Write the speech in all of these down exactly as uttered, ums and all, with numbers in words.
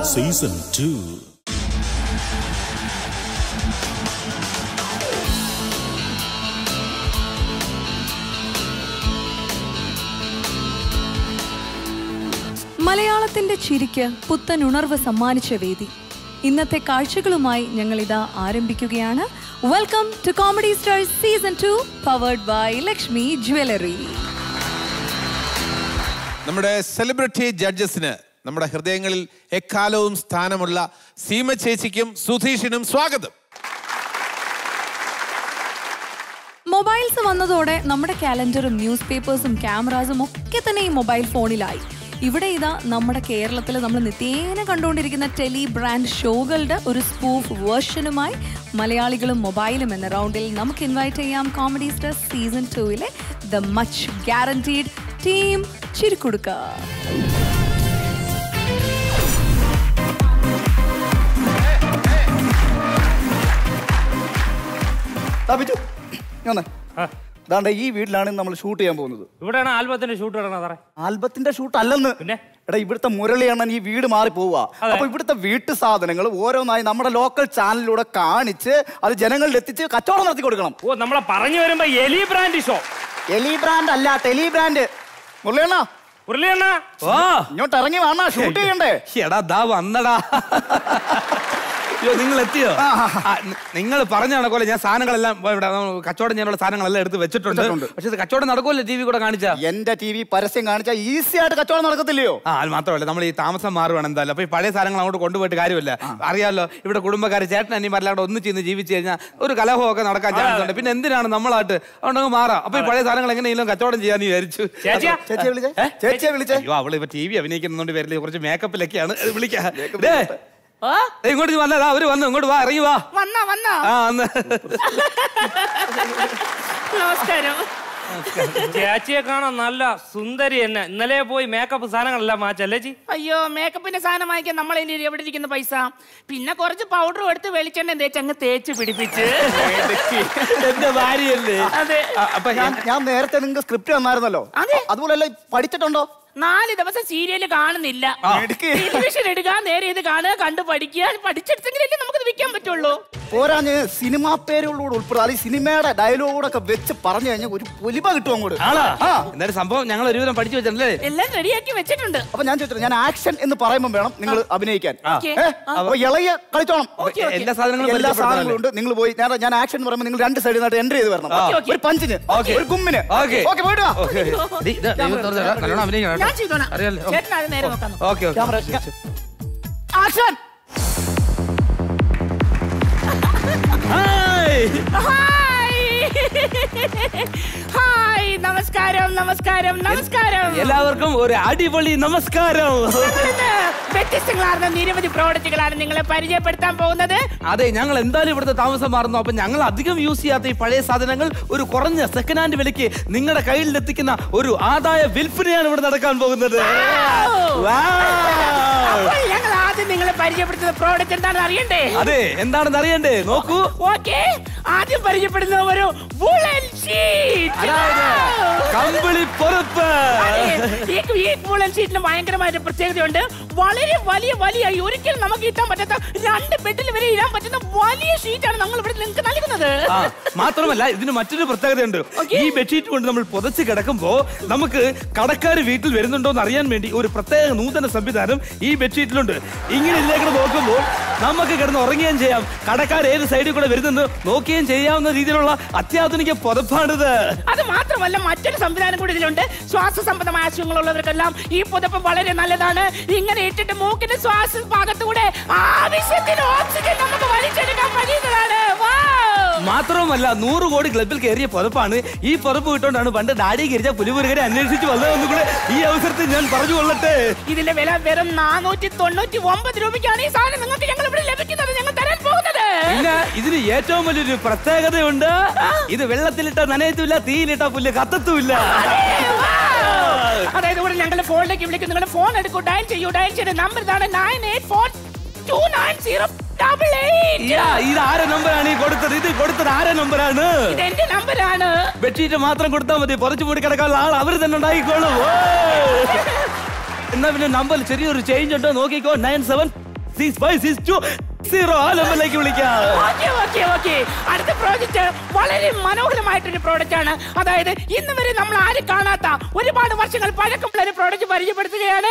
Season two. മലയാളത്തിന്റെ ചിരിക്ക് പുത്തൻ ഉണർവ് സമ്മാനിച്ച വേദി. ഇന്നത്തെ കാഴ്ചകളുമായി ഞങ്ങൾ ഇതാ ആരംഭിക്കുകയാണ്. Welcome to comedy stars season two, powered by Lakshmi jewellery. നമ്മുടെ സെലിബ്രിറ്റി ജഡ്ജസിന് നമ്മുടെ ഹൃദയങ്ങളിൽ എക്കാലവും സ്ഥാനമുള്ള സീമ ചേച്ചിക്കും സുധീഷിനും സ്വാഗതം. മൊബൈൽസ് വന്നതോടെ നമ്മുടെ കാലണ്ടറും ന്യൂസ് പേപ്പേഴ്സും ക്യാമറാസും ഒക്കെ തന്നെ ഈ മൊബൈൽ ഫോണിലായി. ഇവിടെ ഇതാ നമ്മുടെ കേരളത്തിൽ നമ്മൾ നിത്യേന കണ്ടുകൊണ്ടിരിക്കുന്ന ടെലി ബ്രാൻഡ് ഷോകളുടെ ഒരു സ്പൂഫ് വേർഷനുമായി മലയാളികളും മൊബൈലും എന്ന റൗണ്ടിൽ നമുക്ക് ഇൻവൈറ്റ് ചെയ്യാം കോമഡി സ്റ്റാർസ് സീസൺ ടൂവിലെ ദ മച്ച് ഗ്യാരണ്ടീഡ് ടീം ചിരിക്കുടുക്ക. അതാണ്ട് ഈ വീട്ടിലാണ് നമ്മൾ ഷൂട്ട് ചെയ്യാൻ പോകുന്നത്. ഇവിടെയാണ് ആൽബത്തിന്റെ ഷൂട്ട് നടക്കുന്നത്. ആൽബത്തിന്റെ ഷൂട്ട് അല്ലെന്ന്. പിന്നെ എടാ, ഇവിടുത്തെ മുരളിയാണ് ഈ വീട് മാറി പോവുക. അപ്പൊ ഇവിടുത്തെ വീട്ടു സാധനങ്ങൾ ഓരോന്നായി നമ്മുടെ ലോക്കൽ ചാനലിലൂടെ കാണിച്ച് അത് ജനങ്ങളിൽ എത്തിച്ച് കച്ചവടം നടത്തി കൊടുക്കണം. ഓ, നമ്മളെ പറഞ്ഞു വരുമ്പോ എലി ബ്രാൻഡ് ഷോ. എലി ബ്രാൻഡ് അല്ല, ടെലി ബ്രാൻഡ്. മുരളിയണ്ണ മുരളിയണ്ണ ഇങ്ങോട്ട് ഇറങ്ങി വേണ ഷൂട്ട് ചെയ്യണ്ടേ? എടാ ദാ വന്നടാ. അയ്യോ, നിങ്ങൾ എത്തിയോ? നിങ്ങൾ പറഞ്ഞ കണക്കോലെ ഞാൻ സാധനങ്ങളെല്ലാം ഇവിടെ കച്ചവടം ചെയ്യാനുള്ള സാധനങ്ങളെല്ലാം എടുത്ത് വെച്ചിട്ടുണ്ട്. പക്ഷെ ഇത് കച്ചവടം നടക്കുമല്ലോ ടി വി കൂടെ കാണിച്ചാ? എന്റെ ടി വി പരസ്യം കാണിച്ചാൽ ഈസി ആയിട്ട് കച്ചവടം നടക്കത്തില്ലയോ? ആ, അത് മാത്രമല്ല, നമ്മൾ ഈ താമസം മാറുവാണ് എന്തായാലും. അപ്പൊ ഈ പഴയ സാധനങ്ങൾ അങ്ങോട്ട് കൊണ്ടുപോയിട്ട് കാര്യമില്ല. അറിയാമല്ലോ, ഇവിടെ കുടുംബക്കാർ ചേട്ടൻ അനിമാരെല്ലാം ഒന്നും ചെയ്യുന്ന ജീവിച്ചു കഴിഞ്ഞാൽ ഒരു കലഹമൊക്കെ നടക്കാൻ ചാൻസ് ഉണ്ട്. പിന്നെ എന്തിനാണ് നമ്മളായിട്ട് അതുകൊണ്ടങ്ങ് മാറാം. അപ്പൊ ഈ പഴയ സാധനങ്ങൾ എങ്ങനെയെങ്കിലും കച്ചവടം ചെയ്യാന്ന് വിചാരിച്ചു. ചേച്ചിയെ വിളിച്ചേ. അയ്യോ, അവള് ഇപ്പൊ ടി വി അഭിനയിക്കുന്നതുകൊണ്ട് വരില്ല, കുറച്ച് മേക്കപ്പിലൊക്കെയാണ്. വിളിക്കാം. ഇങ്ങോട്ട് വന്നതാ, അവര് വന്നു. ഇങ്ങോട്ട് വാ, ഇറങ്ങി വാ. വന്നോ വന്നോ. ആ, വന്ന്. നമസ്കാരം. ചേച്ചിയെ കാണാൻ നല്ല സുന്ദരി തന്നെ. ഇന്നലെ പോയി മേക്കപ്പ് സാധനങ്ങളെല്ലാം മാറ്റല്ലേ ചി? അയ്യോ, മേക്കപ്പിന്റെ സാധനം വാങ്ങിക്കാൻ നമ്മളെ എവിടെ ഇരിക്കുന്ന പൈസ? പിന്നെ കുറച്ച് പൗഡർ എടുത്ത് വെളിച്ചെണ്ണ തേച്ച് അങ്ങ് തേച്ച് പിടിപ്പിച്ച്. എന്റെ ഭാര്യയല്ലേ? അതെ. അപ്പൊ ഞാൻ നേരത്തെ നിങ്ങൾക്ക് സ്ക്രിപ്റ്റ് തന്നായിരുന്നല്ലോ. അതുപോലെ പഠിച്ചിട്ടുണ്ടോ? നാല് ദിവസം സീരിയല് കാണുന്നില്ല. ടെലിവിഷൻ എടുക്കുക, നേരെ ഇത് കാണുക, കണ്ടു പഠിക്കുക. പഠിച്ചെടുത്തെങ്കിലല്ലേ നമുക്കത് വിൽക്കാൻ പറ്റുള്ളൂ. പോരാഞ്ഞ് സിനിമാ പേരുകളോട് ഉൾപ്പെടെ സിനിമയുടെ ഡയലോഗോടൊക്കെ വെച്ച് പറഞ്ഞു കഴിഞ്ഞാൽ ഒരു പൊലിമ കിട്ടും അങ്ങോട്ട്. എന്തായാലും സംഭവം ഞങ്ങൾ ഒരുവിധം പഠിച്ചു വെച്ചിട്ടുണ്ടല്ലേ? എല്ലാം റെഡിയാക്കി വെച്ചിട്ടുണ്ട്. അപ്പൊ ഞാൻ ചോദിച്ചു, ഞാൻ ആക്ഷൻ എന്ന് പറയുമ്പോൾ വേണം നിങ്ങൾ അഭിനയിക്കാൻ. ഇളയ കളിച്ചോണം. എല്ലാ സാധനങ്ങളും എല്ലാ സാധനങ്ങളും ഉണ്ട്. നിങ്ങൾ പോയി ഞാൻ ആക്ഷൻ എന്ന് പറയുമ്പോൾ നിങ്ങൾ രണ്ട് സൈഡിൽ നിന്നായിട്ട് എൻട്രി ചെയ്ത് വരണം. ഒരു പഞ്ചിന്, ഒരു ഗുമ്മിന്. ഓക്കെ, പോയിട്ട് ആക്ഷൻ. ഹായ്, നമസ്കാരം നമസ്കാരം നമസ്കാരം. എല്ലാവർക്കും ഒരു അടിപൊളി നമസ്കാരം. വ്യത്യസ്തങ്ങളാർന്ന നിരവധി പ്രോഡക്റ്റുകളാണ് നിങ്ങളെ പരിചയപ്പെടുത്താൻ പോകുന്നത്. അതെ, ഞങ്ങൾ എന്തായാലും ഇവിടുത്തെ താമസം മാറുന്നു. അപ്പൊ ഞങ്ങൾ അധികം യൂസ് ചെയ്യാത്ത ഈ പഴയ സാധനങ്ങൾ ഒരു കുറഞ്ഞ സെക്കൻഡ് ഹാൻഡ് വിലയ്ക്ക് നിങ്ങളുടെ കയ്യിൽ എത്തിക്കുന്ന ഒരു ആദായ വിൽപ്പനയാണ് ഇവിടെ നടക്കാൻ പോകുന്നത്. ഞങ്ങൾ ആദ്യം നിങ്ങളെ പരിചയപ്പെടുത്തുന്ന പ്രോഡക്റ്റ് എന്താണെന്ന് അറിയണ്ടേ? അതെ, എന്താണെന്ന് അറിയണ്ടേ? നോക്കൂ. ഓക്കെ, ആദ്യം പരിചയപ്പെടുന്ന ഒരു വൂളൻ ഷീറ്റ്. കമ്പിളി പുറപ്പ്. ഈ വൂളൻ ഷീറ്റിന് ഭയങ്കരമായിട്ട് പ്രത്യേകതയുണ്ട്. വളരെ വലിയ വലിയ ഒരിക്കലും നമുക്ക് ഇട്ടാൻ പറ്റാത്ത രണ്ട് ബെഡിൽ വരെ ഇടാൻ പറ്റുന്ന വലിയ ഷീറ്റാണ് നമ്മൾ ഇവിടെ നിങ്ങൾക്ക് നൽകുന്നത്. മാത്രമല്ല, ഇതിന് മറ്റൊരു പ്രത്യേകതയുണ്ട്. ഈ ബെഡ്ഷീറ്റ് കൊണ്ട് നമ്മൾ പുതച്ച് കിടക്കുമ്പോ നമുക്ക് കടക്കാർ വീട്ടിൽ വരുന്നുണ്ടോ എന്ന് അറിയാൻ വേണ്ടി ഒരു പ്രത്യേക നൂതന സംവിധാനം ഈ ബെഡ്ഷീറ്റിലുണ്ട്. ഇങ്ങനെ ഇതിലേക്ക് നോക്കുമ്പോൾ നമുക്ക് കിടന്ന് ഉറങ്ങുകയും ചെയ്യാം. കടക്കാർ ഏത് സൈഡിൽ കൂടെ വരുന്നെന്ന് നോക്കുകയും ചെയ്യാവുന്ന രീതിയിലുള്ള അത്യാധുനിക പുതപ്പാണിത്. അത് മാത്രമല്ല, മറ്റൊരു സംവിധാനം കൂടി ഇതിലുണ്ട്. ശ്വാസ സംബന്ധമായ അസുഖങ്ങളുള്ളവർക്കെല്ലാം ഈ പുതപ്പ് വളരെ നല്ലതാണ്. ഇങ്ങനെ ഇട്ടിട്ട് മൂക്കിന്റെ ശ്വാസ ഭാഗത്തൂടെ ആവശ്യത്തിന് ഓക്സിജൻ നമുക്ക് വലിച്ചെടുക്കാൻ കഴിയുന്നതാണ്. മാത്രവുമല്ല, നൂറ് കോടി ക്ലബിൽ കയറിയ പുതപ്പാണ്. ഈ പുതപ്പ് കിട്ടുകൊണ്ടാണ് പണ്ട് ഡാഡി ഗിരിജ പുലിമുരുകരെ അന്വേഷിച്ച് വന്നതെന്ന് കൂടെ ഈ അവസരത്തിൽ ഞാൻ പറഞ്ഞു കൊള്ളട്ടെ. ഇതിന്റെ വില വെറും നാനൂറ്റി തൊണ്ണൂറ്റി ഒമ്പത് രൂപയ്ക്കാണ് ഈ സാധനം നിങ്ങൾക്ക് ഞങ്ങൾ ഇവിടെ ലഭിക്കുന്നത്, ഞങ്ങൾ തരാൻ പോകുന്നത്. പിന്നെ ഇതിന് ഏറ്റവും വലിയൊരു പ്രത്യേകതയുണ്ട്. ഇത് വെള്ളത്തിലിട്ട നനയത്തുമില്ല, തീയിലിട്ട പുല്ല് കത്തത്തുമില്ല. അതായത് ഇവിടെ ഞങ്ങളുടെ ഫോണിലേക്ക് വിളിക്കും. നിങ്ങളുടെ ഫോൺ എടുക്കൂ, ഡയൽ ചെയ്യൂ. ഡയൽ ചെയ്ത നമ്പർ ഇതാണ് nine eight four two nine zero double eight. ഇത് ആരെ നമ്പറാണ് ഈ കൊടുത്തത്? ഇത് കൊടുത്തത് ആരെ നമ്പറാണ്? ഇത് എന്റെ നമ്പറാണ്. ബെഡ്ഷീറ്റ് മാത്രം കൊടുത്താൽ മതി, പുറച്ചു മൂടി കിടക്കാനുള്ള ആൾ അവർ തന്നെ ഉണ്ടാക്കിക്കോളും. എന്നാ പിന്നെ നമ്പർ ചെറിയൊരു ചേഞ്ച് ഉണ്ടോ നോക്കിക്കോ. Nine seven six five six two zero ആ നമ്പറിലേക്ക് വിളിക്കാം. Okay, okay, okay. അടുത്ത പ്രോജക്റ്റ് വളരെ മനോഹരമായിട്ടൊരു പ്രോഡക്റ്റ് ആണ്. അതായത് ഇന്ന് വരെ നമ്മൾ ആരും കാണാത്ത ഒരുപാട് വർഷങ്ങൾ പഴക്കമുള്ള ഒരു പ്രോഡക്റ്റ് പരിചയപ്പെടുത്തുകയാണ്.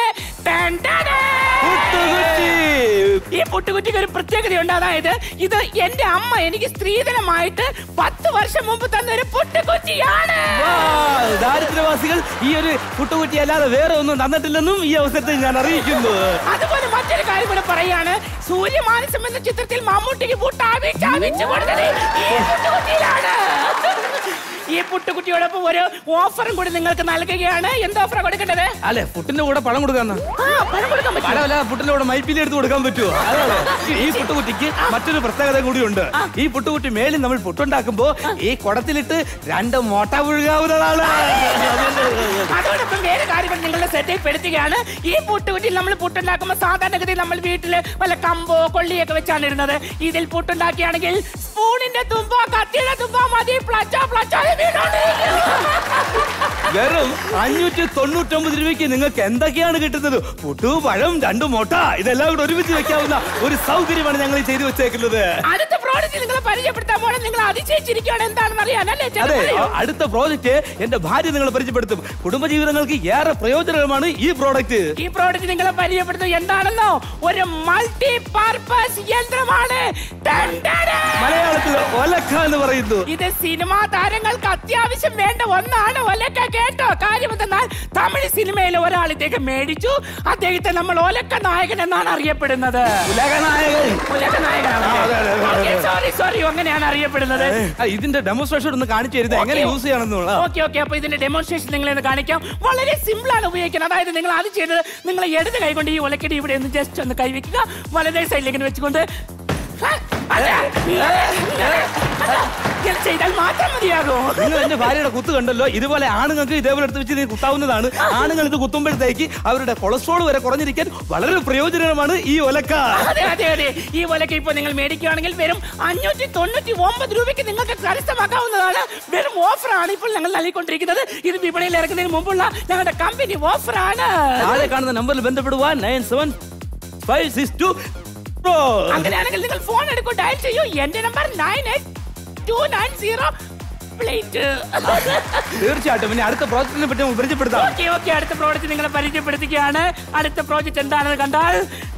ഈ പുട്ടുകുറ്റിക്ക് ഒരു പ്രത്യേകതയുണ്ട്. അതായത് ഇത് എന്റെ അമ്മ എനിക്ക് സ്ത്രീധനമായിട്ട് പത്ത് വർഷം മുമ്പ് തന്ന ഒരു പുട്ടുകുറ്റിയാണ്. ദാരിദ്ര്യവാസികൾ ഈ ഒരു പുട്ടുകുറ്റി അല്ലാതെ വേറെ ഒന്നും തന്നിട്ടില്ലെന്നും ഈ അവസരത്തിൽ ഞാൻ അറിയിക്കുന്നു. അതുപോലെ മറ്റൊരു കാര്യം കൂടെ പറയാണ്. സൂര്യമാനസം എന്ന ചിത്രത്തിൽ മമ്മൂട്ടിക്ക് പുട്ടാവിച്ചു കൊടുത്തത് ഈ പുട്ടുകുറ്റിയിലാണ്. ഈ പുട്ടുകുറ്റിയോടൊപ്പം ഒരു ഓഫറും കൂടി നിങ്ങൾക്ക് നൽകുകയാണ്. എന്ത് ഓഫറാ കൊടുക്കേണ്ടത്? അല്ലെ, പുട്ടിന്റെ കൂടെ പണം കൊടുക്കാൻ പണമല്ല, പുട്ടിന്റെ കൂടെ മൈപ്പിലി എടുത്ത് കൊടുക്കാൻ പറ്റുമോ? ഈ പുട്ടുകുറ്റിക്ക് മറ്റൊരു പ്രത്യേകത കൂടിയുണ്ട്. ഈ പുട്ടുകുറ്റി മേളിൽ നമ്മൾ പുട്ടുണ്ടാക്കുമ്പോ ഈ കുടത്തിലിട്ട് രണ്ട് മോട്ട പുഴുകാവുന്നതാണ്. അതോടൊപ്പം വേറെ കാര്യങ്ങൾ നിങ്ങളുടെ സെറ്റിൽ പെടുത്തുകയാണ്. ഈ പുട്ടുകുറ്റിയിൽ നമ്മൾ പുട്ടുണ്ടാക്കുമ്പോൾ സാധാരണഗതിയിൽ നമ്മൾ വീട്ടില് വല്ല കമ്പോ കൊള്ളിയൊക്കെ വെച്ചാണ് ഇരുന്നത്. ഇതിൽ പുട്ടുണ്ടാക്കിയാണെങ്കിൽ സ്പൂണിന്റെ തുമ്പോ കത്തിയുടെ തുമ്പോ മതി. പ്ലച്ചാ പ്ലച്ചാ വെറും അഞ്ഞൂറ്റി തൊണ്ണൂറ്റി ഒമ്പത് രൂപയ്ക്ക് നിങ്ങൾക്ക് എന്തൊക്കെയാണ് കിട്ടുന്നത്? പുട്ടു, പഴം, രണ്ടു മുട്ട, ഇതെല്ലാം കൂടെ ഒരുമിച്ച് വെക്കാവുന്ന ഒരു സൗകര്യമാണ് ഞങ്ങൾ ചെയ്തു വെച്ചേക്കുന്നത്. അടുത്ത പ്രോജക്റ്റ് നിങ്ങളെ പരിചയപ്പെടുത്താൻ പോകണം. നിങ്ങൾ അതിശയിച്ചിരിക്കുകയാണ് എന്താണെന്ന് അറിയാനല്ലേ? അതെ, അടുത്ത പ്രോജക്റ്റ് എന്റെ ഭാര്യ നിങ്ങളെ പരിചയപ്പെടുത്തും. കുടുംബജീവിതങ്ങൾക്ക് ഏറെ പ്രയോജനകരമാണ് ഈ പ്രോഡക്റ്റ്. ഈ പ്രോഡക്റ്റ് നിങ്ങളെ പരിചയപ്പെടുത്തും എന്താണെന്നോ? ഒരു മൾട്ടി പർപ്പസ് യന്ത്രമാണ്. മലയാളത്തിൽ ഒലക്ക എന്ന് പറയുന്നു. ഇത് സിനിമാ താരങ്ങൾക്ക് അത്യാവശ്യം വേണ്ട ഒന്നാണ്. ഒലക്ക കേട്ടോ? കാര്യം എന്തെന്നാൽ തമിഴ് സിനിമയിലെ ഒരാൾ ഇദ്ദേഹം മേടിച്ചു. അദ്ദേഹത്തെ നമ്മൾ ഒലക്ക നായകൻ എന്നാണ് അറിയപ്പെടുന്നത്. സോറി സോറി അങ്ങനെയാണ് അറിയപ്പെടുന്നത്. ഇതിന്റെ ഡെമോൺസ്ട്രേഷൻ ഒന്ന് കാണിച്ചു തരുന്നത് എങ്ങനെ യൂസ് ചെയ്യണമെന്നുള്ള. ഓക്കെ ഓക്കെ അപ്പൊ ഇതിന്റെ ഡെമോൺസ്ട്രേഷൻ നിങ്ങളെ കാണിക്കാം. വളരെ സിമ്പിൾ ആണ് ഉപയോഗിക്കുന്നത്. അതായത് നിങ്ങൾ അത് ചെയ്തത് നിങ്ങൾ ഇടത് കൈ കൊണ്ട് ഈ ഒലക്കടി ഇവിടെ ഒന്ന് ജസ്റ്റ് ഒന്ന് കൈവയ്ക്കുക. വലതേ സൈഡിലേക്ക് വെച്ചുകൊണ്ട് ചെയ്താൽ മാത്രം മതിയാകും. നിങ്ങൾ എന്റെ ഭാര്യയുടെ കുത്ത് കണ്ടല്ലോ. ഇതുപോലെ ആണുങ്ങൾക്ക് ഇതേപോലെ എടുത്ത് വെച്ച് കുത്താവുന്നതാണ്. ആണുങ്ങൾ ഇത് കുത്തുമ്പോഴത്തേക്ക് അവരുടെ കൊളസ്ട്രോൾ വരെ കുറഞ്ഞിരിക്കാൻ വളരെ പ്രയോജനമാണ് ഈ ഒലക്ക. അതെ അതെ അതെ ഈ ഒലക്ക ഇപ്പൊ നിങ്ങൾ മേടിക്കുകയാണെങ്കിൽ വെറും അഞ്ഞൂറ്റി തൊണ്ണൂറ്റി ഒമ്പത് രൂപയ്ക്ക് നിങ്ങൾക്ക് കരസ്ഥമാക്കാവുന്നതാണ്. വെറും ഓഫറാണ് ഇപ്പോൾ ഞങ്ങൾ നൽകിക്കൊണ്ടിരിക്കുന്നത്. ഇത് വിപണിയിൽ ഇറക്കുന്നതിന് മുമ്പുള്ള ഞങ്ങളുടെ കമ്പനി ഓഫറാണ്. താഴെ കാണുന്ന നമ്പറിൽ ബന്ധപ്പെടുക. Nine seven five six two. അങ്ങനെയാണെങ്കിൽ നിങ്ങൾ ഫോൺ എടുക്കൂ, ഡയൽ ചെയ്യൂ. എന്റെ number nine eight two nine zero. തീർച്ചയായിട്ടും ഇനി അടുത്ത പ്രോജക്റ്റിനെ പറ്റി പരിചയപ്പെടുത്താം. ഓക്കെ ഓക്കെ അടുത്ത പ്രോജക്റ്റ് നിങ്ങളെ പരിചയപ്പെടുത്തുകയാണ്. അടുത്ത പ്രോജക്റ്റ് എന്താണെന്ന് കണ്ടാൽ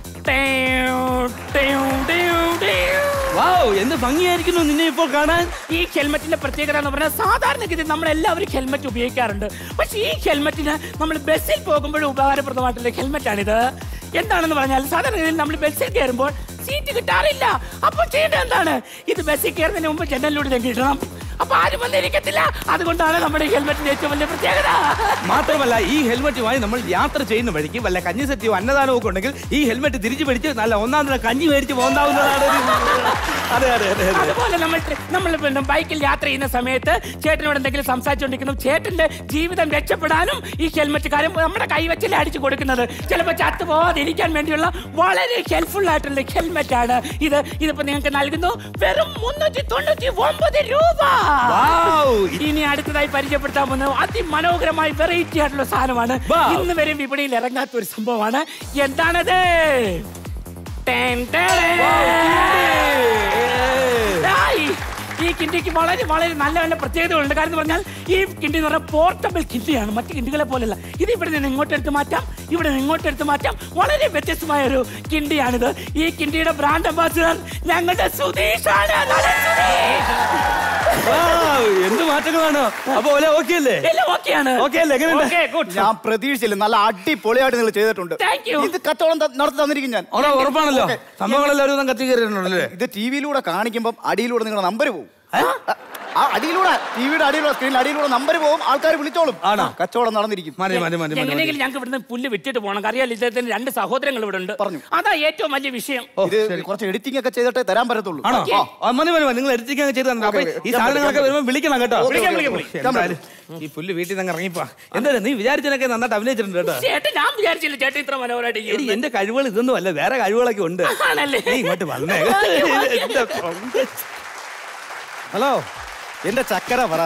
എന്ത് ഭംഗിയായിരിക്കുന്നു നിന്നെ ഇപ്പോൾ കാണാൻ. ഈ ഹെൽമെറ്റിന്റെ പ്രത്യേകത എന്ന് പറഞ്ഞാൽ സാധാരണഗതി നമ്മൾ എല്ലാവരും ഹെൽമെറ്റ് ഉപയോഗിക്കാറുണ്ട്. പക്ഷെ ഈ ഹെൽമെറ്റിന് നമ്മൾ ബസ്സിൽ പോകുമ്പോഴും ഉപകാരപ്രദമായിട്ടുള്ള ഹെൽമെറ്റാണിത്. എന്താണെന്ന് പറഞ്ഞാൽ സാധാരണ നമ്മൾ ബസ്സിൽ കയറുമ്പോൾ സീറ്റ് കിട്ടാറില്ല. അപ്പോൾ ചെയ്യേണ്ടത് എന്താണ്? ഇത് ബസ്സിൽ കയറുന്നതിന് മുമ്പ് ജനലിലൂടെ കിട്ടണം. അപ്പൊ ആരും വന്നിരിക്കത്തില്ല. അതുകൊണ്ടാണ് നമ്മുടെ ഹെൽമെറ്റിന്റെ ഏറ്റവും വലിയ പ്രത്യേകത. മാത്രമല്ല ഈ ഹെൽമെറ്റുമായി നമ്മൾ യാത്ര ചെയ്യുന്ന വഴിക്ക് വല്ല കഞ്ഞി സത്യോ അന്നദാനവും ഒക്കെ ഉണ്ടെങ്കിൽ ഈ ഹെൽമെറ്റ് തിരിച്ചു പിടിച്ച് നല്ല ഒന്നാം തരം കഞ്ഞി മേടിച്ച് പോകാവുന്നതാണ്. അതെ അതെ അതെ അതുപോലെ നമ്മൾ നമ്മൾ പിന്നെ ബൈക്കിൽ യാത്ര ചെയ്യുന്ന സമയത്ത് ചേട്ടനോട് എന്തെങ്കിലും സംസാരിച്ചുകൊണ്ടിരിക്കുന്നു. ചേട്ടന്റെ ജീവിതം രക്ഷപ്പെടാനും ഈ ഹെൽമെറ്റ് കാര്യം നമ്മുടെ കൈവച്ചിൽ അടിച്ചു കൊടുക്കുന്നത്. ചിലപ്പോൾ ചത്തു പോകാതിരിക്കാൻ വേണ്ടിയുള്ള വളരെ ഹെൽപ്ഫുൾ ആയിട്ടുള്ള ഹെൽമെറ്റ് ആണ് ഇത്. ഇതിപ്പോ നിങ്ങൾക്ക് നൽകുന്നു വെറും മുന്നൂറ്റി തൊണ്ണൂറ്റി ഒമ്പത് രൂപ. ഇനി അടുത്തതായി പരിചയപ്പെടുത്താൻ പോകുന്നത് അതിമനോഹരമായി വെറൈറ്റി ആയിട്ടുള്ള സാധനമാണ്. ഇന്ന് വരെ വിപണിയിൽ ഇറങ്ങാത്ത ഒരു സംഭവമാണ്. എന്താണത്? ഈ കിണ്ടിക്ക് വളരെ വളരെ നല്ല നല്ല പ്രത്യേകതകളുണ്ട്. കാര്യം എന്ന് പറഞ്ഞാൽ ഈ കിണ്ടി എന്ന് പറഞ്ഞാൽ പോർട്ടബിൾ കിണ്ടിയാണ്. മറ്റു കിണ്ടികളെ പോലെയല്ല. ഇത് ഇവിടെ നിന്ന് ഇങ്ങോട്ട് എടുത്ത് മാറ്റാം, ഇവിടെ നിന്ന് ഇങ്ങോട്ട് എടുത്ത് മാറ്റാം. വളരെ വ്യത്യസ്തമായ ഒരു കിണ്ടിയാണിത്. ഈ കിണ്ടിയുടെ ബ്രാൻഡ് അംബാസിഡർ ഞങ്ങളുടെ സുധീഷാണ്. എന്ത് മാറ്റങ്ങളാണ്. അപ്പൊ ഓക്കെ അല്ലേ? ഞാൻ പ്രതീക്ഷിച്ചില്ല. നല്ല അടിപൊളിയായിട്ട് നിങ്ങൾ ചെയ്തിട്ടുണ്ട്. ഇത് കച്ചവടം നടത്തി തന്നിരിക്കും ഞാൻ. ഉറപ്പാണല്ലോ. സംഭവങ്ങളെല്ലാവരും കത്തി കയറിയിട്ടുണ്ടല്ലേ? ഇത് ടി വിയിലൂടെ കാണിക്കുമ്പോൾ അടിയിലൂടെ നിങ്ങളുടെ നമ്പർ പോകും. ആ അടിയിലൂടെ ടിവിയുടെ അടിയിലുള്ള സ്ക്രീനിൽ അടിയിലൂടെ നമ്പർ പോകും. ആൾക്കാർ വിളിച്ചോളും. ആണോ? കച്ചവടം നടന്നിരിക്കും. എങ്ങനെയെങ്കിലും ഞങ്ങൾക്ക് ഇവിടുന്ന് പുല്ല് വിറ്റിട്ട് പോകണം. അറിയാലോ ഇദ്ദേഹത്തിന് രണ്ട് സഹോദരങ്ങൾ ഇവിടെ ഉണ്ട്. പറഞ്ഞു അതാ ഏറ്റവും വലിയ വിഷയം. ഇത് കുറച്ച് എഡിറ്റിംഗ് ഒക്കെ ചെയ്തിട്ട് തരാൻ പറ്റത്തുള്ളൂ. നിങ്ങൾ എഡിറ്റിംഗ് ഒക്കെ ചെയ്ത് ഈ സാധനങ്ങളൊക്കെ വരുമ്പോൾ വിളിക്കണം കേട്ടോ. ഈ പുല്ല് വീട്ടിൽ നിന്ന് ഇറങ്ങിപ്പോ. എന്തായാലും നീ വിചാരിച്ചതൊക്കെ നന്നായിട്ട് അഭിനയിച്ചിട്ടുണ്ട് കേട്ടോ. ചേട്ടൻ ഞാൻ വിചാരിച്ചില്ല ചേട്ടൻ ഇത്ര മനോഹരമായിട്ട്. എന്റെ കഴിവുകൾ ഇതൊന്നും അല്ല, വേറെ കഴിവുകളൊക്കെ ഉണ്ട്. നീ ഇങ്ങോട്ട് വന്നേ. ഹലോ, എന്റെ ചക്കര പറ.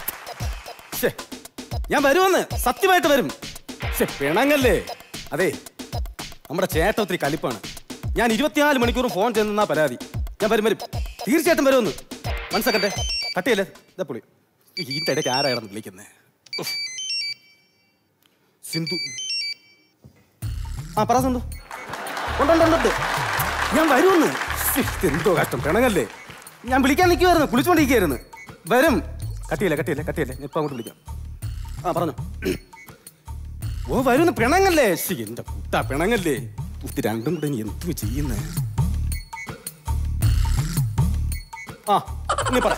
ഞാൻ വരുമെന്ന് സത്യമായിട്ട് വരും. പിണങ്ങല്ലേ? അതെ, നമ്മുടെ ചേട്ട ഒത്തിരി കലിപ്പാണ്. ഞാൻ ഇരുപത്തിനാല് മണിക്കൂറും ഫോൺ ചെന്നാ പരാതി. ഞാൻ വരും വരും തീർച്ചയായിട്ടും വരുമെന്ന്. മനസ്സക്കട്ടെ കട്ടിയല്ലേ ഇതാ പുളി. ഇതിന്റെ ഇടയ്ക്ക് ആരായിരുന്നു വിളിക്കുന്നത്? സിന്ധു. ആ പറ സിന്ധു. ഉണ്ടുണ്ടുണ്ട് ഞാൻ വരുമെന്ന്. എന്തോ കഷ്ടം പിണങ്ങല്ലേ. ഞാൻ വിളിക്കാൻ നിൽക്കുമായിരുന്നു, കുളിച്ചുകൊണ്ടിരിക്കുകയായിരുന്നു. വരും. കട്ടിയല്ലേ കട്ടിയല്ലേ കട്ടിയല്ലേ ഇപ്പം അങ്ങോട്ട് വിളിക്കാം. ആ പറഞ്ഞു. ഓ വരുന്ന് പിണങ്ങല്ലേ. എന്റെ കുട്ടാ പിണങ്ങല്ലേ. ഇത് രണ്ടും കൂടെ എന്തു ചെയ്യുന്നേ? ആ നീ പറ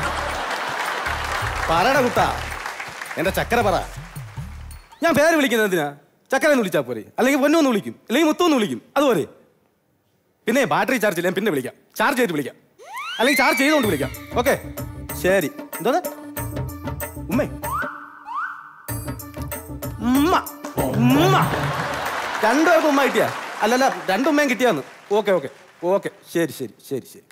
പറയടാ കുട്ടാ. എന്റെ ചക്കര പറ. ഞാൻ പേര് വിളിക്കുന്നത് എന്തിനാ? ചക്കര എന്ന് വിളിച്ചാൽ പോരെ, അല്ലെങ്കിൽ പൊന്നൊന്ന് വിളിക്കും, അല്ലെങ്കിൽ മുത്തൊന്ന് വിളിക്കും, അതുപോലെ. പിന്നെ ബാറ്ററി ചാർജ് ഇല്ല, ഞാൻ പിന്നെ വിളിക്കാം. ചാർജ് ചെയ്തിട്ട് വിളിക്കാം, അല്ലെങ്കിൽ ചാർജ് ചെയ്തുകൊണ്ട് വിളിക്കാം. ഓക്കെ ശരി. എന്താ ഉമ്മേ? ഉമ്മ ഉമ്മ രണ്ടുപേർക്കും ഉമ്മ കിട്ടിയാ? അല്ലല്ല രണ്ടുമ്മയും കിട്ടിയാന്ന്. ഓക്കെ ഓക്കെ ഓക്കെ ശരി ശരി ശരി ശരി.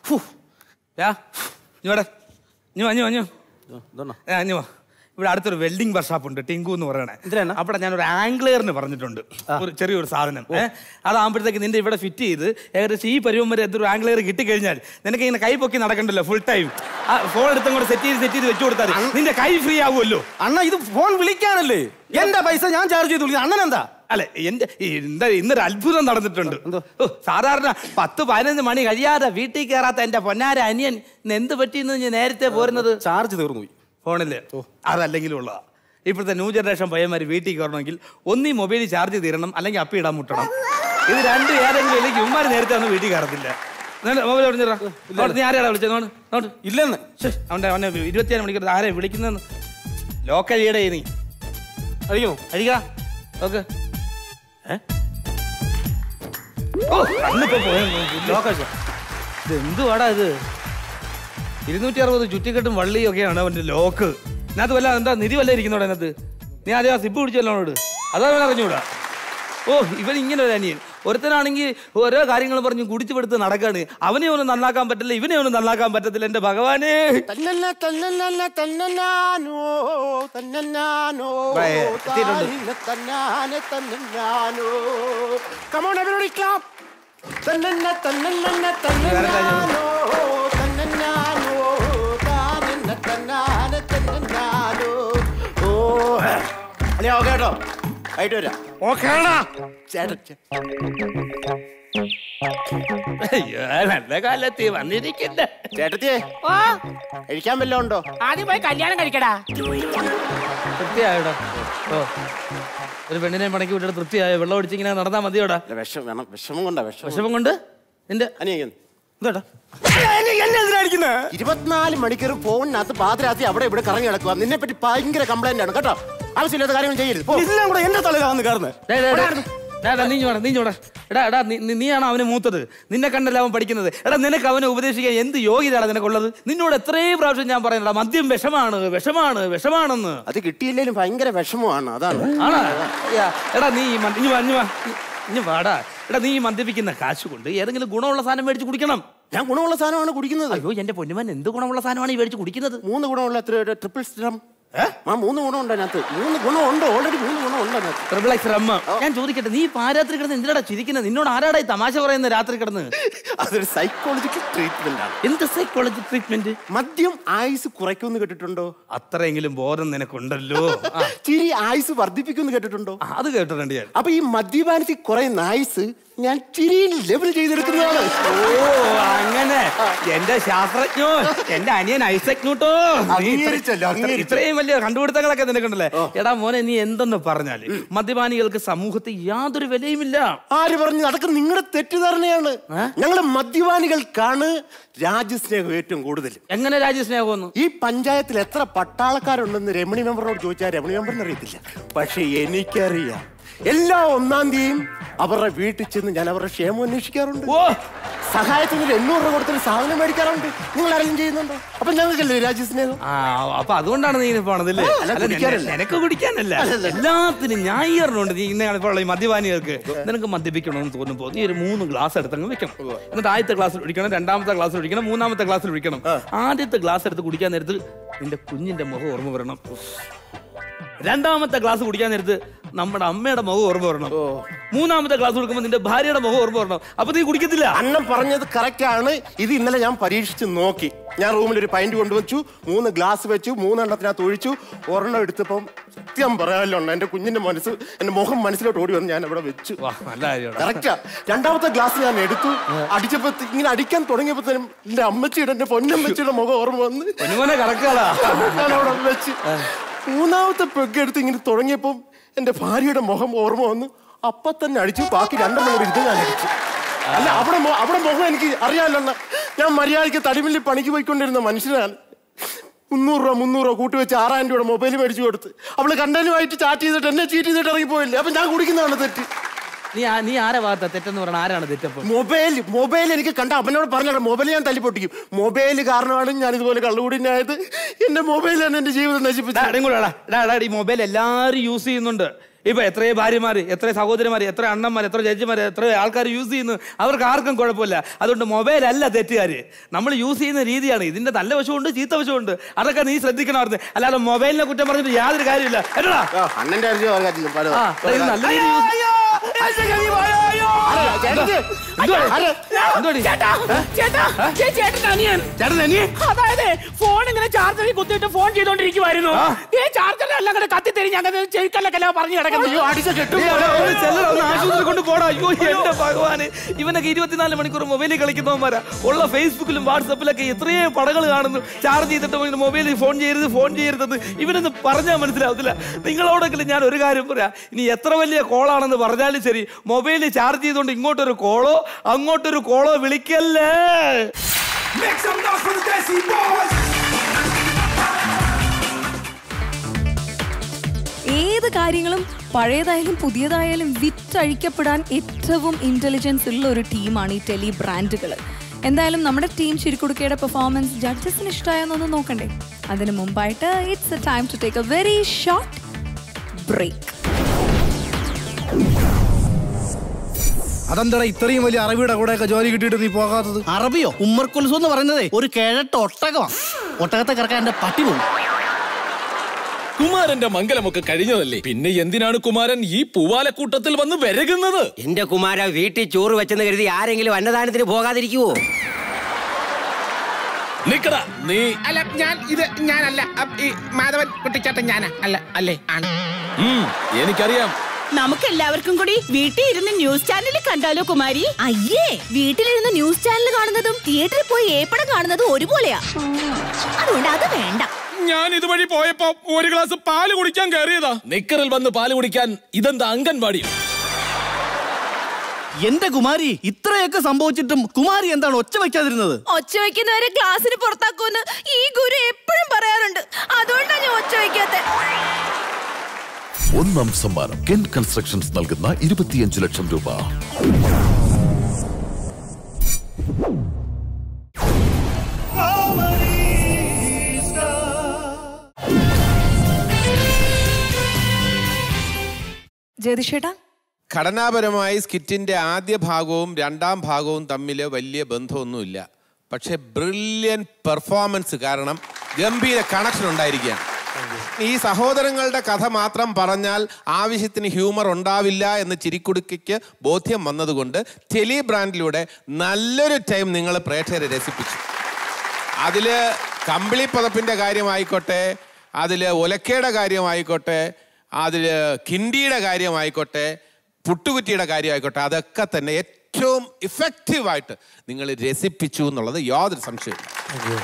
ഇവിടെ അടുത്തൊരു വെൽഡിംഗ് വർക്ക്ഷോപ്പ് ഉണ്ട്, ടിങ്കു എന്ന് പറയണേ. അവിടെ ഞാനൊരു ആംഗ്ലിയറിന് പറഞ്ഞിട്ടുണ്ട് ഒരു ചെറിയൊരു സാധനം. അതാകുമ്പോഴത്തേക്ക് നിന്റെ ഇവിടെ ഫിറ്റ് ചെയ്ത് ഏകദേശം ഈ പരുവം വരെ എത്ര ആംഗ്ലിയർ കിട്ടിക്കഴിഞ്ഞാൽ നിനക്ക് ഇങ്ങനെ കൈ പൊക്കി നടക്കണ്ടല്ലോ ഫുൾ ടൈം. ആ ഫോൺ എടുത്തും കൂടെ സെറ്റ് ചെയ്ത് സെറ്റ് ചെയ്ത് വെച്ചു കൊടുത്താൽ നിന്റെ കൈ ഫ്രീ ആവുമല്ലോ. അണ്ണ ഇത് ഫോൺ വിളിക്കാനല്ലേ, എന്റെ പൈസ ഞാൻ ചാർജ് ചെയ്ത് വിളിക്കാം. അണ്ണൻ എന്താ? അല്ലെ എന്റെ എന്താ ഇന്നൊരു അത്ഭുതം നടന്നിട്ടുണ്ട്. സാധാരണ പത്ത് പതിനഞ്ച് മണി കഴിയാതെ വീട്ടിൽ കയറാത്ത എന്റെ പൊന്നാര അനിയൻ എന്ത് പറ്റിയെന്ന് ഞാൻ നേരത്തെ പോരുന്നത്. ചാർജ് തീർന്നു പോയി ഫോണില്. അതല്ലെങ്കിലും ഉള്ളതാ. ഇപ്പോഴത്തെ ന്യൂ ജനറേഷൻ പയ്യന്മാർ വീട്ടിൽ കയറണമെങ്കിൽ ഒന്നീ മൊബൈലിൽ ചാർജ് തീരണം, അല്ലെങ്കിൽ അപ്പി ഇടാൻ മുട്ടണം. ഇത് രണ്ട് ഏതെങ്കിലും അല്ലെങ്കിൽ ഉമ്മാർ നേരത്തെ ഒന്നും വീട്ടിൽ കയറത്തില്ല. മൊബൈൽ നീ ആരെയാ വിളിച്ചത്? ഇല്ലെന്ന്. അവന്റെ അവനെ ഇരുപത്തിയാറ് മണിക്കൂർ ആരെ വിളിക്കുന്നതെന്ന് ലോക്കലിയുടെ നീ അഴിക്കണോ? അഴിക്കാ ഓക്കെ. എന്തുവാടാ ഇത്? ഇരുന്നൂറ്റി അറുപത് ചുറ്റിക്കെട്ടും വള്ളിയും ഒക്കെയാണ് അവന്റെ ലോക്ക്. ഇതിനകത്ത് വല്ല എന്താ നിധി വല്ല ഇരിക്കുന്നോടെ അതിനകത്ത്? നീ ആദ്യം ആ സിബ് പിടിച്ചല്ലോട്, അതാ വേണം അറിഞ്ഞൂടാ. ഓ ഇവൻ ഇങ്ങനെ ഒരു അനിയൻ. ഒരുത്തനാണെങ്കിൽ ഓരോ കാര്യങ്ങൾ പറഞ്ഞ് കുടിച്ചു പെടുത്ത് നടക്കാണ്. അവനെ ഒന്നും നന്നാക്കാൻ പറ്റില്ല, ഇവനെ ഒന്നും നന്നാക്കാൻ പറ്റത്തില്ല. എന്റെ ഭഗവാനെ കേട്ടോ ആയിട്ട് വരാം. നല്ല കാലത്ത് വന്നിരിക്കില്ല. ചേട്ടത്തിയെ കഴിക്കാൻ വല്ലതും ഉണ്ടോ? ആദ്യം പോയി കല്യാണം കഴിക്കടാ. തൃപ്തിയായോടാ? ഓ ഒരു പെണ്ണിനെ മടക്കി വിട്ടിട്ട് തൃപ്തിയായോ? വെള്ളം ഒടിച്ചിങ്ങനെ നടന്നാ മതിയോടാ? വിഷം വേണം. വിഷമം കൊണ്ടാ. വിഷമം കൊണ്ട് നിന്റെ അനിയൻ എന്താ ഇരുപത്തിനാല് മണിക്കൂർ ഫോണിനകത്ത് പാതിരാത്രി അവിടെ ഇവിടെ കറങ്ങി കിടക്കുക. നിന്നെ പറ്റി ഭയങ്കര കംപ്ലൈന്റ് ആണ് കേട്ടോ. ആവശ്യമില്ലാത്ത കാര്യങ്ങൾ ചെയ്യരുത്. എല്ലാം കൂടെ എന്റെ തലയിലാന്ന് കയറുന്നത്. നീയാണ് അവന് മൂത്തത്. നിന്നെ കണ്ടല്ല അവൻ പഠിക്കുന്നത്. എടാ നിനക്ക് അവനെ ഉപദേശിക്കാൻ എന്ത് യോഗ്യതയാണ് നിനക്കുള്ളത്? നിന്നോട് എത്രയും പ്രാവശ്യം ഞാൻ പറയുന്നടാ മദ്യം വിഷമാണ് വിഷമാണ് വിഷമാണെന്ന്. അത് കിട്ടിയില്ലേലും ഭയങ്കര വിഷമമാണ്. അതാണ്. ആണോ? എടാ നീ ഇനി വാടാ. എടാ നീ മദ്യപിക്കുന്ന കാശ് കൊണ്ട് ഏതെങ്കിലും ഗുണമുള്ള സാധനം മേടിച്ച് കുടിക്കണം. ഞാൻ ഗുണമുള്ള സാധനമാണ് കുടിക്കുന്നത്. അയ്യോ എന്റെ പൊന്നുമൻ എന്ത് ഗുണമുള്ള സാധനമാണ് ഈ മേടിച്ച് കുടിക്കുന്നത്? മൂന്ന് ഗുണമുള്ള ട്രിപ്പിൾ സ്ട്രം. ആ മൂന്ന് ഗുണമുണ്ട് അതിനകത്ത്. മൂന്ന് ഗുണമുണ്ട്. ഓൾറെഡി മൂന്ന് ഗുണമുണ്ട് അതിനകത്ത്. Triple X rum. ഞാൻ ചോദിക്കട്ടെ, നീ പാരാത്രി കിടന്ന് എന്തിനാടാ ചിരിക്കുന്നത്? നിന്നോട് ആരാടാ ഈ തമാശ പറയുന്നത് രാത്രി കിടന്ന്? അതൊരു സൈക്കോളജിക്കൽ ട്രീറ്റ്മെന്റ് ആണ്. എന്ത് സൈക്കോളജി ട്രീറ്റ്മെന്റ്? മദ്യം ആയുസ് കുറയ്ക്കുമെന്ന് കേട്ടിട്ടുണ്ടോ? അത്രയെങ്കിലും ബോധം നിനക്കുണ്ടല്ലോ. ചിരി ആയുസ് വർദ്ധിപ്പിക്കുമെന്ന് കേട്ടിട്ടുണ്ടോ? അത് കേട്ടിട്ടുണ്ട് ഞാൻ. അപ്പൊ ഈ മദ്യപാനത്തിൽ കുറയുന്ന ആയുസ് ഞാൻ ചിരിയിൽ ലെവൽ ചെയ്തെടുക്കുന്നതാണ്. ഓ അങ്ങനെ. എന്റെ ശാസ്ത്രജ്ഞോ, എന്റെ അനിയൻ ഐസക് ന്യൂട്ടോ, ഇത്രയും വലിയ കണ്ടുപിടുത്തങ്ങളൊക്കെ നിനക്കുണ്ടല്ലേ? എടാ മോനെ നീ എന്തെന്ന് പറഞ്ഞാല് മദ്യപാനികൾക്ക് സമൂഹത്തിൽ യാതൊരു വിലയുമില്ല. ആര് പറഞ്ഞു? അതൊക്കെ നിങ്ങളുടെ തെറ്റിദ്ധാരണയാണ്. ഞങ്ങള് മദ്യപാനികൾക്കാണ് രാജ്യസ്നേഹം ഏറ്റവും കൂടുതൽ. എങ്ങനെ രാജ്യസ്നേഹം? ഈ പഞ്ചായത്തിൽ എത്ര പട്ടാളക്കാരുണ്ടെന്ന് രമണി മെമ്പറിനോട് ചോദിച്ചാൽ രമണി മെമ്പറിന് അറിയത്തില്ല. പക്ഷെ എനിക്കറിയാം. എല്ലാ ഒന്നാം തീയതിയും അവരുടെ വീട്ടിൽ ചെന്ന് ഞാൻ അവരുടെ ക്ഷേമം അന്വേഷിക്കാറുണ്ട്. സഹായത്തിന് എണ്ണൂറ് രൂപ കൊടുത്തൊരു സാധനം മേടിക്കാറുണ്ട്. നിങ്ങൾ ആരെങ്കിലും ചെയ്യുന്നുണ്ടോ? അപ്പൊ ഞങ്ങൾക്കല്ലേ രാജ്യസ്നേഹം? അപ്പൊ അതുകൊണ്ടാണ് നീ പോണതല്ലേ? നിനക്ക് കുടിക്കാനല്ല, എല്ലാത്തിനും ന്യായീകരണമുണ്ട്. നീ ഇന്ന ഈ മദ്യപാനികൾക്ക് നിനക്ക് മദ്യപിക്കണമെന്ന് തോന്നുമ്പോ നീ ഒരു മൂന്ന് ഗ്ലാസ് എടുത്തങ്ങ് വെക്കണം. എന്നിട്ട് ആദ്യത്തെ ഗ്ലാസ്സിൽ ഒഴിക്കണം, രണ്ടാമത്തെ ഗ്ലാസ്സിൽ ഒഴിക്കണം, മൂന്നാമത്തെ ഗ്ലാസ്സിൽ ഒഴിക്കണം. ആദ്യത്തെ ഗ്ലാസ് എടുത്ത് കുടിക്കാൻ നേരത്ത് നിന്റെ കുഞ്ഞിന്റെ മുഖം ഓർമ്മ വരണം. രണ്ടാമത്തെ ഗ്ലാസ് കുടിക്കാൻ നേരത്ത് നമ്മുടെ അമ്മയുടെ മുഖം ഓർമ്മ വരണം. മൂന്നാമത്തെ ഗ്ലാസ് കൊടുക്കുമ്പോൾ നിന്റെ ഭാര്യയുടെ മുഖം ഓർമ്മ വരണം. അപ്പൊ നീ കുടിക്കത്തില്ല. അണ്ണൻ പറഞ്ഞത് കറക്റ്റ് ആണ്. ഇത് ഇന്നലെ ഞാൻ പരീക്ഷിച്ച് നോക്കി. ഞാൻ റൂമിൽ ഒരു പൈന്റ് കൊണ്ടുവച്ചു, മൂന്ന് ഗ്ലാസ് വെച്ചു, മൂന്നെണ്ണത്തിനകത്ത് ഒഴിച്ചു. ഒരെണ്ണം എടുത്തപ്പം സത്യം പറയാമല്ലോ എന്റെ കുഞ്ഞിന്റെ മനസ്സ് എന്റെ മുഖം മനസ്സിലോട്ട് ഓടി വന്ന് ഞാൻ അവിടെ വെച്ചു. കറക്റ്റാ. രണ്ടാമത്തെ ഗ്ലാസ് ഞാൻ എടുത്തു. അടിച്ചപ്പോ ഇങ്ങനെ അടിക്കാൻ തുടങ്ങിയപ്പോഴത്തേനും എന്റെ അമ്മച്ചിയുടെ എന്റെ പൊന്നമ്മച്ചിയുടെ മുഖം ഓർമ്മ വന്ന് ഞാൻ അവിടെ വെച്ച്. മൂന്നാമത്തെ പെഗ് എടുത്ത് ഇങ്ങനെ തുടങ്ങിയപ്പം എന്റെ ഭാര്യയുടെ മുഖം ഓർമ്മ വന്ന് അപ്പൊ തന്നെ അടിച്ചു. ബാക്കി രണ്ടെണ്ണം കൂടി ഇത് ഞാൻ അടിച്ചു. അല്ല അവിടെ അവിടെ മുഖം എനിക്ക് അറിയാമല്ലോ. ഞാൻ മര്യാദയ്ക്ക് തടിമില്ലി പണിക്ക് പോയിക്കൊണ്ടിരുന്ന മനുഷ്യനാണ്. മുന്നൂറ് രൂപ മുന്നൂറ് രൂപ കൂട്ടി വെച്ച് ആറായിരം രൂപയുടെ മൊബൈൽ മേടിച്ചു കൊടുത്ത് അവള് കണ്ടനുമായിട്ട് ചാറ്റ് ചെയ്തിട്ട് എന്നെ ചീറ്റ് ചെയ്തിട്ട് ഇറങ്ങി പോയില്ലേ. അപ്പൊ ഞാൻ കുടിക്കുന്നതാണ് തെറ്റ്. നീ നീ ആരെ ഭാഗത്താ തെറ്റെന്ന് പറഞ്ഞ ആരാണ് തെറ്റപ്പോ? മൊബൈൽ മൊബൈൽ എനിക്ക് കണ്ട അവനോട് പറഞ്ഞോ മൊബൈൽ ഞാൻ തല്ലി പൊട്ടിക്കും. മൊബൈൽ കാരണമാണ് ഞാൻ ഇതുപോലെ കള്ളുകൂടിനായത്. എന്റെ മൊബൈലാണ് എന്റെ ജീവിതം നശിപ്പിച്ചത്. ഈ മൊബൈൽ എല്ലാരും യൂസ് ചെയ്യുന്നുണ്ട്. ഇപ്പൊ എത്രയോ ഭാര്യമാര്, എത്ര സഹോദരിമാര്, എത്ര അണ്ണന്മാര്, എത്ര ജഡ്ജിമാര്, എത്ര ആൾക്കാർ യൂസ് ചെയ്യുന്നു. അവർക്ക് ആർക്കും കുഴപ്പമില്ല. അതുകൊണ്ട് മൊബൈൽ അല്ല തെറ്റുകാര്, നമ്മൾ യൂസ് ചെയ്യുന്ന രീതിയാണ്. ഇതിന്റെ നല്ല വശമുണ്ട്, ചീത്ത വശമുണ്ട്. അതൊക്കെ നീ ശ്രദ്ധിക്കണമായിരുന്നു. അല്ലാതെ മൊബൈലിനെ കുറ്റം പറഞ്ഞിട്ട് യാതൊരു കാര്യമില്ല. അണ്ണന്റെ നല്ല രീതി അതായത് ഫോൺ ഇങ്ങനെ ചാർജറിൽ കുത്തിയിട്ട് ഫോൺ ചെയ്തോണ്ടിരിക്കുവായിരുന്നു. ഈ ചാർജർ എല്ലാം കൂടെ കത്തിത്തരി ഞങ്ങൾ ചെവിക്കല്ലൊക്കെ പറഞ്ഞു കിടക്കുന്നു. ആശുപത്രി കൊണ്ട് പോടാ. അയ്യോ എന്റെ ഭഗവാന്, ഇവനൊക്കെ ഇരുപത്തിനാല് മണിക്കൂർ മൊബൈലിൽ കളിക്കുന്നവന്മാരാ. ഉള്ള ഫേസ്ബുക്കിലും വാട്സപ്പിലൊക്കെ എത്രയോ പടങ്ങൾ കാണുന്നു. ചാർജ് ചെയ്തിട്ട് മൊബൈലിൽ ഫോൺ ചെയ്യരുത് ഫോൺ ചെയ്യരുതെന്ന് ഇവനൊന്ന് പറഞ്ഞാൽ മനസ്സിലാവത്തില്ല. നിങ്ങളോടെങ്കിലും ഞാൻ ഒരു കാര്യം പറയാം. ഇനി എത്ര വലിയ കോളാണെന്ന് പറഞ്ഞാലും ശരി, മൊബൈലിൽ ചാർജ് ചെയ്തുകൊണ്ട് ഇങ്ങോട്ടൊരു കോളോ അങ്ങോട്ടൊരു കോളോ വിളിക്കല്ലേ. ഏത് കാര്യങ്ങളും പഴയതായാലും പുതിയതായാലും വിറ്റഴിക്കപ്പെടാൻ ഏറ്റവും ഇന്റലിജൻസ് ഉള്ള ഒരു ടീമാണ് ഈ ടെലി ബ്രാൻഡുകൾ. എന്തായാലും നമ്മുടെ ടീം ചിരിക്കുടുക്കയുടെ പെർഫോമൻസ് ജഡ്ജസിന് ഇഷ്ടമായെന്നൊന്ന് നോക്കണ്ടേ? അതിനു മുമ്പായിട്ട് it's a time to take a very short break. അതെന്താ ഇത്രയും വലിയ അറബിയുടെ കൂടെയൊക്കെ ജോലി കിട്ടിയിട്ട് നീ പോകാത്തത്? അറബിയോ? ഉമ്മർക്കുൽസു എന്ന് പറയുന്നതേ ഒരു കിഴട്ട് ഒട്ടകമാണ്. ഒട്ടകത്തെ കിടക്കാൻ എന്റെ പട്ടി പോകും. കുമാരന്റെ മംഗലമൊക്കെ കഴിഞ്ഞതല്ലേ, പിന്നെ എന്തിനാണ് കുമാരൻ ഈ പൂവാലക്കൂട്ടത്തിൽ വന്ന് വരകുന്നത്? എന്റെ കുമാര വീട്ടിൽ ചോറ് വെച്ചെന്ന് കരുതി ആരെങ്കിലും അന്നദാനത്തിന് പോകാതിരിക്കുവോ? നിക്കടാ നീ. അല്ല ഞാൻ ഇത് ഞാനല്ല, ഈ മാധവൻ കുട്ടിച്ചാട്ടൻ ഞാനാ. അല്ല അല്ലേ? ആണ്. എനിക്കറിയാം. നമുക്ക് എല്ലാവർക്കും കൂടി വീട്ടിൽ ഇരുന്ന് ന്യൂസ് ചാനലിൽ കണ്ടാലോ കുമാരി? അയ്യേ, വീട്ടിലിരുന്ന് ന്യൂസ് ചാനൽ കാണുന്നതും തിയേറ്ററിൽ പോയി ഏപ്പടം കാണുന്നതും ഒരുപോലെയാ. അതുകൊണ്ട് അത് വേണ്ട. ഞാൻ ഇതുവഴി പോയപ്പോ ഒരു ഗ്ലാസ് പാല് കുടിക്കാൻ കയറിയതാ. നിക്കറിൽ വന്ന് പാല് കുടിക്കാൻ ഇതെന്താ അംഗൻവാടി? എന്റെ കുമാരി, ഇത്രയൊക്കെ സംഭവിച്ചിട്ടും കുമാരി എന്താണ് ഒച്ച വയ്ക്കാതിരുന്നത്? ഒച്ച വയ്ക്കുന്നവരെ ക്ലാസ്സിന് പുറത്താക്കുമെന്ന് ഈ ഗുരു എപ്പോഴും പറയാറുണ്ട്. അതുകൊണ്ടാണ് ഞാൻ ഒച്ച വയ്ക്കാത്ത. ഒന്നാം സമ്മാനം കെൻ കൺസ്ട്രക്ഷൻസ് നൽകുന്ന ഇരുപത്തിയഞ്ച് ലക്ഷം രൂപ. ജ്യോതിഷേട്ടാ, ഘടനാപരമായി സ്കിറ്റിന്റെ ആദ്യ ഭാഗവും രണ്ടാം ഭാഗവും തമ്മിൽ വലിയ ബന്ധമൊന്നുമില്ല. പക്ഷെ ബ്രില്യൻ പെർഫോമൻസ് കാരണം ഗംഭീര കണക്ഷൻ ഉണ്ടായിരിക്കുകയാണ്. ഈ സഹോദരങ്ങളുടെ കഥ മാത്രം പറഞ്ഞാൽ ആവശ്യത്തിന് ഹ്യൂമർ ഉണ്ടാവില്ല എന്ന് ചിരിക്കുടുക്കയ്ക്ക് ബോധ്യം വന്നതുകൊണ്ട് ടെലി ബ്രാൻഡിലൂടെ നല്ലൊരു ടൈം നിങ്ങൾ പ്രേക്ഷകരെ രസിപ്പിച്ചു. അതിൽ കമ്പിളി പുതപ്പിൻ്റെ കാര്യമായിക്കോട്ടെ, അതിൽ ഒലക്കയുടെ കാര്യമായിക്കോട്ടെ, അതിൽ കിണ്ടിയുടെ കാര്യമായിക്കോട്ടെ, പുട്ടുകുറ്റിയുടെ കാര്യമായിക്കോട്ടെ, അതൊക്കെ തന്നെ ഏറ്റവും ഇഫക്റ്റീവായിട്ട് നിങ്ങൾ രസിപ്പിച്ചു എന്നുള്ളത് യാതൊരു സംശയമില്ല.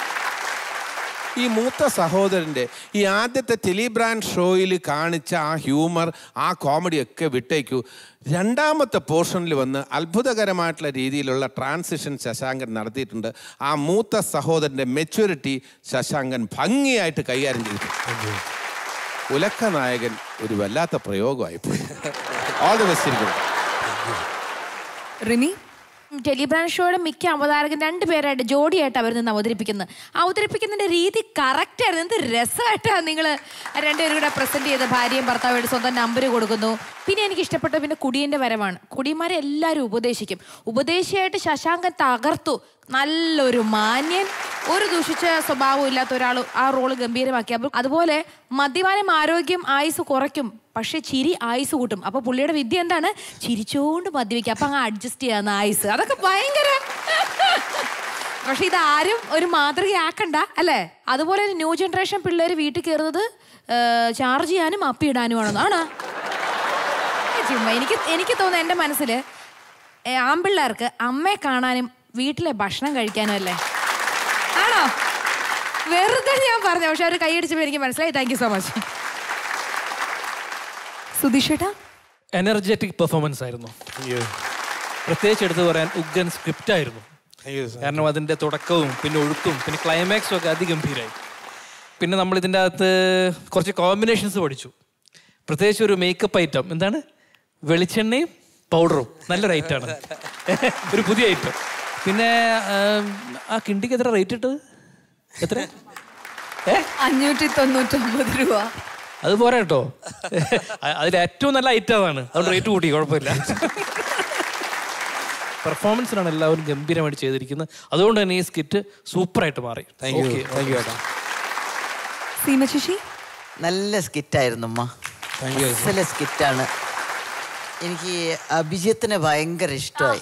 ഈ മൂത്ത സഹോദരൻ്റെ ഈ ആദ്യത്തെ ടെലി ബ്രാൻഡ് ഷോയിൽ കാണിച്ച ആ ഹ്യൂമർ, ആ കോമഡിയൊക്കെ വിട്ടേക്കൂ. രണ്ടാമത്തെ പോർഷനിൽ വന്ന് അത്ഭുതകരമായിട്ടുള്ള രീതിയിലുള്ള ട്രാൻസിഷൻ ശശാങ്കൻ നടത്തിയിട്ടുണ്ട്. ആ മൂത്ത സഹോദരൻ്റെ മെച്യൂരിറ്റി ശശാങ്കൻ ഭംഗിയായിട്ട് കൈകാര്യം ചെയ്തിട്ടുണ്ട്. ഉലക്ക നായകൻ ഒരു വല്ലാത്ത പ്രയോഗമായിപ്പോയി. All the best. Rimi, tele brand ഷോയുടെ മിക്ക അവതാരകൻ രണ്ടുപേരായിട്ട് ജോഡിയായിട്ട് അവർ നിന്ന് അവതരിപ്പിക്കുന്നത്. അവതരിപ്പിക്കുന്നതിന്റെ രീതി കറക്റ്റ് ആയിരുന്നു. എന്ത് രസമായിട്ടാണ് നിങ്ങൾ രണ്ടുപേരും കൂടെ പ്രസന്റ് ചെയ്ത. ഭാര്യയും ഭർത്താവായിട്ട് സ്വന്തം നമ്പർ കൊടുക്കുന്നു. പിന്നെ എനിക്ക് ഇഷ്ടപ്പെട്ട പിന്നെ കുടിയന്റെ വരവാണ്. കുടിയന്മാരെ എല്ലാവരും ഉപദേശിക്കും. ഉപദേശിയായിട്ട് ശശാങ്കൻ തകർത്തു. നല്ലൊരു മാന്യൻ, ഒരു ദൂഷിച്ച സ്വഭാവം ഇല്ലാത്ത ഒരാൾ ആ റോള് ഗംഭീരമാക്കി. അപ്പോൾ അതുപോലെ മദ്യപാനം ആരോഗ്യം ആയുസ് കുറയ്ക്കും, പക്ഷെ ചിരി ആയുസ് കൂട്ടും. അപ്പൊ പുള്ളിയുടെ വിദ്യ എന്താണ്? ചിരിച്ചോണ്ട് മദ്യപിക്കുക, അപ്പൊ അങ്ങ് അഡ്ജസ്റ്റ് ചെയ്യാന്ന് ആയുസ്. അതൊക്കെ ഭയങ്കര. പക്ഷെ ഇതാരും ഒരു മാതൃകയാക്കണ്ട അല്ലേ? അതുപോലെ ന്യൂ ജനറേഷൻ പിള്ളേർ വീട്ടിൽ കയറുന്നത് ചാർജ് ചെയ്യാനും അപ്പി ഇടാനുമാണെന്ന് ആണോ? ചുമ്മാ എനിക്ക് എനിക്ക് തോന്നുന്നു എൻ്റെ മനസ്സിൽ ആൺപിള്ളേർക്ക് അമ്മയെ കാണാനും വീട്ടിലെ ഭക്ഷണം കഴിക്കാനും അല്ലേ? ആണോ? വെറുതെ ഞാൻ പറഞ്ഞു, പക്ഷെ അവർ കൈയടിച്ചപ്പോൾ എനിക്ക് മനസ്സിലായി. Thank you so much. സുധീഷേട്ടാ, എനർജറ്റിക് പെർഫോമൻസ് ആയിരുന്നു. പ്രത്യേകിച്ച് എടുത്തു പറയാൻ ഉഗ്രൻ സ്ക്രിപ്റ്റ് ആയിരുന്നു. കാരണം അതിൻ്റെ തുടക്കവും പിന്നെ ഒഴുക്കും പിന്നെ ക്ലൈമാക്സും ഒക്കെ അതിഗംഭീരമായി. പിന്നെ നമ്മൾ ഇതിൻ്റെ അകത്ത് കുറച്ച് കോമ്പിനേഷൻസ് പഠിച്ചു. പ്രത്യേകിച്ച് ഒരു മേക്കപ്പ് ഐറ്റം, എന്താണ് വെളിച്ചെണ്ണയും പൗഡറും, നല്ലൊരു ഐറ്റമാണ്, ഒരു പുതിയ ഐറ്റം. പിന്നെ ആ കിണ്ടിക്ക് എത്ര റേറ്റ് ഇട്ടത്? എത്ര? ഏ അഞ്ഞൂറ്റി തൊണ്ണൂറ്റൊമ്പത് രൂപ. അത് പോരാ കേട്ടോ, അതിൽ ഏറ്റവും നല്ല ഐറ്റം അതാണ്, അതുകൊണ്ട് റേറ്റ് കൂട്ടി, കുഴപ്പമില്ല. പെർഫോമൻസിനാണ് എല്ലാവരും ഗംഭീരമായിട്ട് ചെയ്തിരിക്കുന്നത്. അതുകൊണ്ട് തന്നെ ഈ സ്കിറ്റ് സൂപ്പറായിട്ട് മാറി. സീമ ചേച്ചി, നല്ല സ്കിറ്റായിരുന്നു അമ്മ, നല്ല സ്കിറ്റാണ്. എനിക്ക് അഭിജിത്തിനെ ഭയങ്കര ഇഷ്ടമായി,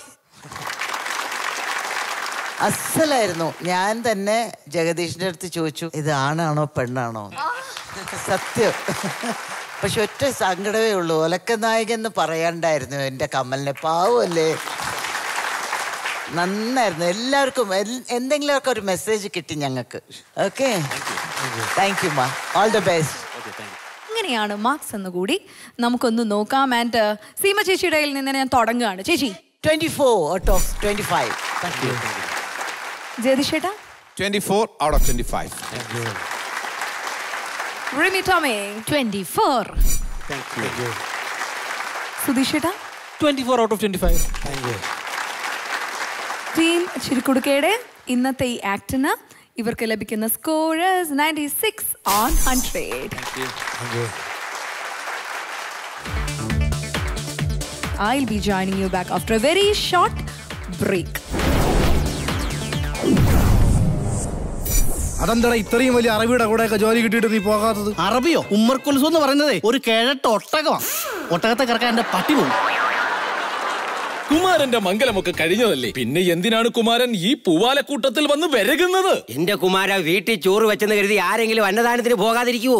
അസലായിരുന്നു. ഞാൻ തന്നെ ജഗദീഷിൻ്റെ അടുത്ത് ചോദിച്ചു, ഇത് ആണാണോ പെണ്ണാണോ? സത്യം. പക്ഷെ ഒറ്റ സങ്കടമേ ഉള്ളൂ, ഒലക്ക നായകൻ എന്ന് പറയാണ്ടായിരുന്നു എൻ്റെ കമലിനെ. പാവല്ലേ, നന്നായിരുന്നു. എല്ലാവർക്കും എന്തെങ്കിലുമൊക്കെ ഒരു മെസ്സേജ് കിട്ടി ഞങ്ങൾക്ക്. ഓക്കെ, താങ്ക് യു മാ, ഓൾ ദ ബെസ്റ്റ്. ഇങ്ങനെയാണ് മാർക്സ് എന്ന് കൂടി നമുക്കൊന്ന് നോക്കാം. ആൻഡ് സീമ ചേച്ചിയുടെ കയ്യിൽ നിന്ന് ഞാൻ തുടങ്ങുകയാണ്. ചേച്ചി twenty four out of twenty five. ജയതിഷേട്ടാ twenty four out of twenty five. Rimi Tomy twenty four. സുധീഷേട്ടാ twenty four out of twenty five. Team ചിരിക്കുടുക്കയുടെ ഇന്നത്തെ ഈ ആക്ടിന് ഇവർക്ക് ലഭിക്കുന്ന scorers ninety six on hundred. I'll be joining you back after a very short break. അതെന്താ ഇത്രയും വലിയ അറബിയുടെ കൂടെയൊക്കെ ജോലി കിട്ടിയിട്ട് നീ പോകാത്തത്? അറബിയോ? ഉമ്മർക്കുൽസു എന്ന് പറയുന്നതേ ഒരു കിഴട്ട് ഒട്ടകമാണ്. ഒട്ടകത്തെ കറക്കാൻ എന്റെ പട്ടി പോകും. കുമാരന്റെ മംഗലമൊക്കെ കഴിഞ്ഞതല്ലേ, പിന്നെ എന്തിനാണ് കുമാരൻ ഈ പൂവാലക്കൂട്ടത്തിൽ വന്ന് വരകുന്നത്? എന്റെ കുമാര, വീട്ടിൽ ചോറ് വെച്ചെന്ന് കരുതി ആരെങ്കിലും അന്നദാനത്തിന് പോകാതിരിക്കുവോ?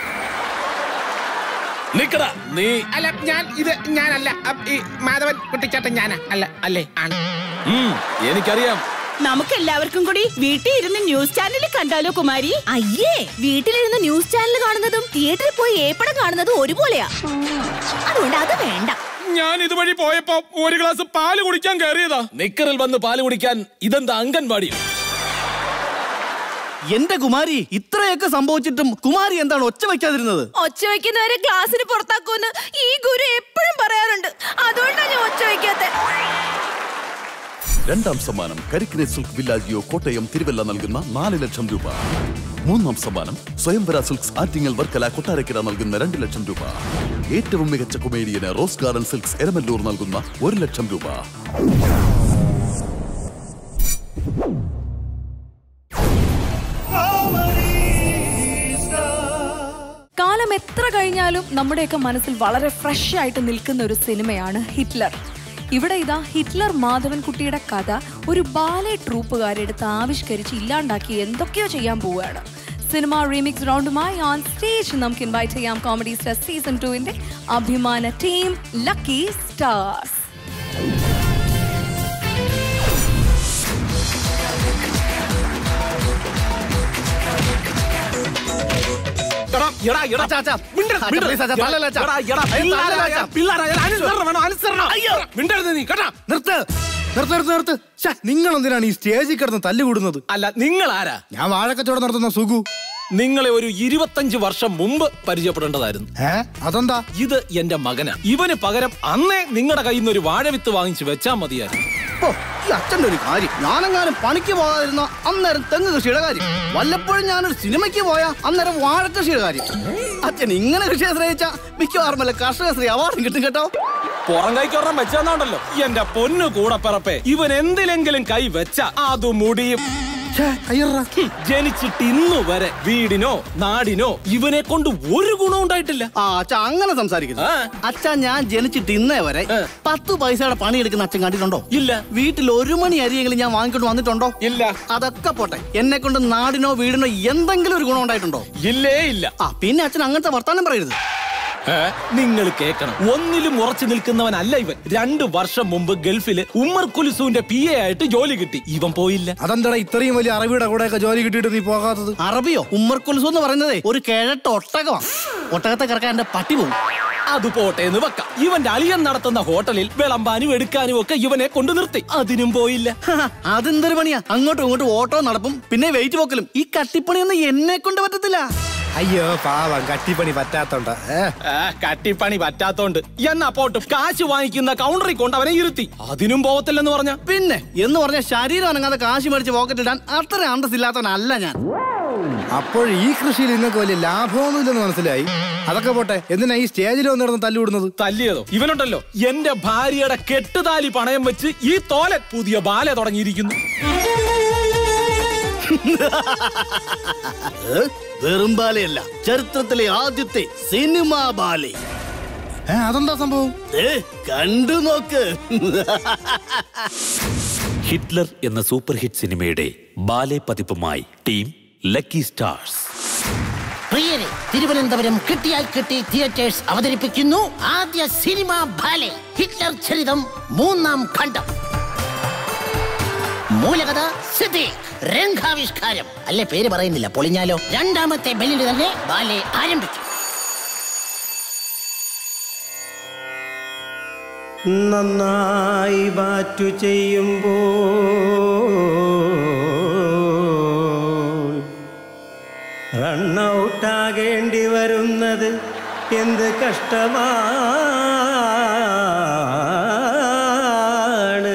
നിക്കടാ നീ. അല്ല, ഞാൻ ഇത് ഞാനല്ല, ഈ മാധവൻ കുട്ടിച്ചാട്ടൻ ഞാനാ. അല്ല അല്ലേ? ആണ്. എനിക്കറിയാം. നമുക്ക് എല്ലാവർക്കും കൂടി വീട്ടിൽ ഇരുന്ന് ന്യൂസ് ചാനൽ കണ്ടാലോ കുമാരി? അയ്യേ, വീട്ടിലിരുന്ന് ന്യൂസ് ചാനൽ കാണുന്നതും തിയേറ്ററിൽ പോയി ഏപ്പടം കാണുന്നതും ഒരുപോലെയാ. അതുകൊണ്ട് അത് വേണ്ട. ഞാൻ ഇതുവഴി പോയപ്പോ ഒരു ഗ്ലാസ് പാല് കുടിക്കാൻ കയറിയതാ. നിക്കറിൽ വന്ന് പാല് കുടിക്കാൻ ഇതെന്താ അംഗൻവാടി? എന്റെ കുമാരി, ഇത്രയൊക്കെ സംഭവിച്ചിട്ടും കുമാരി എന്താണ് ഒച്ച വയ്ക്കാതിരുന്നത്? ഒച്ച വയ്ക്കുന്നവരെ ക്ലാസ്സിന് പുറത്താക്കുമെന്ന് ഈ ഗുരു എപ്പോഴും പറയാറുണ്ട്. അതുകൊണ്ടാണ് ഞാൻ ഒച്ച വയ്ക്കാത്ത. രണ്ടാം സമ്മാനം കരിക്കിനെ സിൽക്ക് വില്ലാജിയോ കോട്ടയം തിരുവല്ല നൽകുന്ന നാല് ലക്ഷം രൂപ. മൂന്നാം സമ്മാനം സ്വയംവര സിൽക്സ് ആറ്റിങ്ങൽ വർക്കല കൊട്ടാരക്കര നൽകുന്ന രണ്ട് ലക്ഷം രൂപ. ഏറ്റവും മികച്ച കൊമേഡിയന് റോസ് ഗാർഡൻ സിൽക്സ് എരമല്ലൂർ നൽകുന്ന ഒരു ലക്ഷം രൂപ. കാലം എത്ര കഴിഞ്ഞാലും നമ്മുടെയൊക്കെ മനസ്സിൽ വളരെ ഫ്രഷ് ആയിട്ട് നിൽക്കുന്ന ഒരു സിനിമയാണ് ഹിറ്റ്ലർ. ഇവിടെ ഇതാ ഹിറ്റ്ലർ മാധവൻകുട്ടിയുടെ കഥ ഒരു ബാലെ ട്രൂപ്പുകാരെടുത്ത് ആവിഷ്കരിച്ച് ഇല്ലാണ്ടാക്കി എന്തൊക്കെയോ ചെയ്യാൻ പോവുകയാണ്. സിനിമ റീമിക്സ് റൗണ്ടുമായി ഓൺ സ്റ്റേജ് നമുക്ക് ഇൻവൈറ്റ് ചെയ്യാം കോമഡി സ്റ്റാർ സീസൺ ടുവിന്റെ അഭിമാന ടീം ലക്കി സ്റ്റാർസ്. നിങ്ങൾ എന്തിനാണ് ഈ സ്റ്റേജിൽ കിടന്ന് തല്ലുകൂടുന്നത്? അല്ല, നിങ്ങൾ ആരാ? ഞാൻ വാഴക്കച്ചവടം നടത്തുന്ന സുഖു. നിങ്ങളെ ഒരു ഇരുപത്തഞ്ച് വർഷം മുമ്പ് പരിചയപ്പെടേണ്ടതായിരുന്നു. അതെന്താ? ഇത് എന്റെ മകനാ. ഇവന് പകരം അന്നേ നിങ്ങളുടെ കയ്യിൽ നിന്ന് ഒരു വാഴവിത്ത് വാങ്ങിച്ചു വെച്ചാ മതിയായിരുന്നു. ഈ അച്ഛൻ്റെ ഒരു കാര്യം, ഞാനെങ്ങാനും പണിക്ക് പോകാതിരുന്ന അന്നേരം തെങ്ങ് കൃഷിയുടെ കാര്യം, വല്ലപ്പോഴും ഞാനൊരു സിനിമയ്ക്ക് പോയ അന്നേരം വാഴക്കൃഷിയുടെ കാര്യം. അച്ഛൻ ഇങ്ങനെ കൃഷി ആശ്രയിച്ച മിക്കവാറും വല്ല കർഷകശ്രീ അവാർഡും കിട്ടും കേട്ടോ. പുറം കൈക്കൊരെണ്ണം വെച്ചാന്നുണ്ടല്ലോ എന്റെ പൊന്നു കൂടെ പിറപ്പേ, ഇവൻ എന്തിലെങ്കിലും കൈ വെച്ച അത് മുടിയും. ജനിച്ചിട്ട് ഇന്നു വരെ വീടിനോ നാടിനോ ഇവനെ കൊണ്ട് ഒരു ഗുണം ഉണ്ടായിട്ടില്ല. ആ അച്ഛ അങ്ങനെ സംസാരിക്കുന്നു. അച്ഛ ഞാൻ ജനിച്ചിട്ട് ഇന്നേ വരെ പത്ത് പൈസയുടെ പണിയെടുക്കുന്ന അച്ഛൻ കണ്ടിട്ടുണ്ടോ? ഇല്ല. വീട്ടിൽ ഒരു മണി അരിയെങ്കിലും ഞാൻ വാങ്ങിക്കൊണ്ട് വന്നിട്ടുണ്ടോ? ഇല്ല. അതൊക്കെ പോട്ടെ, എന്നെ കൊണ്ട് നാടിനോ വീടിനോ എന്തെങ്കിലും ഒരു ഗുണം ഉണ്ടായിട്ടുണ്ടോ? ഇല്ലേ ഇല്ല. ആ പിന്നെ അച്ഛൻ അങ്ങനത്തെ വർത്താനം പറയരുത്. നിങ്ങൾ കേൾക്കണം, ഒന്നിലും ഉറച്ചു നിൽക്കുന്നവനല്ല ഇവൻ. രണ്ടു വർഷം മുമ്പ് ഗൾഫില് ഉമ്മർ കുൽസൂന്റെ പി എ ആയിട്ട് ജോലി കിട്ടി. ഇവൻ പോയില്ല. അതെന്താ ഇത്രയും വലിയ അറബിയുടെ കൂടെയൊക്കെ ജോലി കിട്ടിയിട്ട് നീ പോകാത്തത്? അറബിയോ? ഉമ്മർ കുൽസു എന്ന് പറയുന്നതേ ഒരു കിഴട്ട് ഒട്ടകമാണ്. ഒട്ടകത്തെ കിടക്കാൻ എന്റെ പട്ടി പോകും. അത് പോട്ടെ എന്ന് വെക്കാം. ഇവന്റെ അളിയൻ നടത്തുന്ന ഹോട്ടലിൽ വിളമ്പാനും എടുക്കാനും ഒക്കെ ഇവനെ കൊണ്ടു നിർത്തി. അതിനും പോയില്ല. അതെന്തൊരു പണിയാ? അങ്ങോട്ടും ഇങ്ങോട്ടും ഓട്ടോ നടപ്പും പിന്നെ വെയിറ്റ് പോക്കലും. ഈ കട്ടിപ്പണിയൊന്നും എന്നെ കൊണ്ട് പറ്റത്തില്ല. അയ്യോ പാവം, കട്ടിപ്പണി പറ്റാത്തോണ്ട. കട്ടിപ്പണി പറ്റാത്തോണ്ട് എന്നാ പോട്ടും കാശ് വാങ്ങിക്കുന്ന കൗണ്ടറിൽ കൊണ്ട് അവനെ ഇരുത്തി. അതിനും പോകത്തില്ലെന്ന് പറഞ്ഞ പിന്നെ എന്ന് പറഞ്ഞ ശരീരം അനങ്ങാതെ കാശ് മേടിച്ച് പോക്കറ്റിടാൻ അത്ര അന്തസ്സില്ലാത്തവനല്ല ഞാൻ. അപ്പോൾ ഈ കൃഷിയിൽ നിങ്ങൾക്ക് വലിയ ലാഭമൊന്നുമില്ലെന്ന് മനസ്സിലായി. അതൊക്കെ പോട്ടെ, എന്തിനാ ഈ സ്റ്റേജിൽ വന്നിരുന്ന് തല്ലുവിടുന്നത്? തല്ലിയതോ? ഇവനുണ്ടല്ലോ എന്റെ ഭാര്യയുടെ കെട്ടുതാലി പണയം വെച്ച് ഈ തോലൻ പുതിയ ബാല തുടങ്ങിയിരിക്കുന്നു. വെറും ബാലയല്ല, ചരിത്രത്തിലെ ആദ്യത്തെ സിനിമാ ബാലെ. അതെന്താ സംഭവം? കണ്ടു നോക്ക്. ഹിറ്റ്ലർ എന്ന സൂപ്പർ ഹിറ്റ് സിനിമയുടെ ബാലെ പതിപ്പുമായി ടീം ലക്കി സ്റ്റാർസ്. പ്രിയരെ, തിരുവനന്തപുരം കിട്ടിയാൽ കിട്ടി തിയേറ്റേഴ്സ് അവതരിപ്പിക്കുന്നു ആദ്യ സിനിമ ബാലെ, ഹിറ്റ്ലർ ചരിതം മൂന്നാം ഖണ്ഡം. മൂലകഥ സിദ്ദീഖ്, രംഗാവിഷ്കാരം അല്ലെ പേര് പറയുന്നില്ല, പൊളിഞ്ഞാലോ. രണ്ടാമത്തെ ബെല്ലിൽ തന്നെ ബാലെ ആരംഭിച്ചു. നന്നായി ബാറ്റു ചെയ്യുമ്പോൾ റണ്ണൗട്ടാകേണ്ടി വരുന്നത് എന്ത് കഷ്ടമാണ്.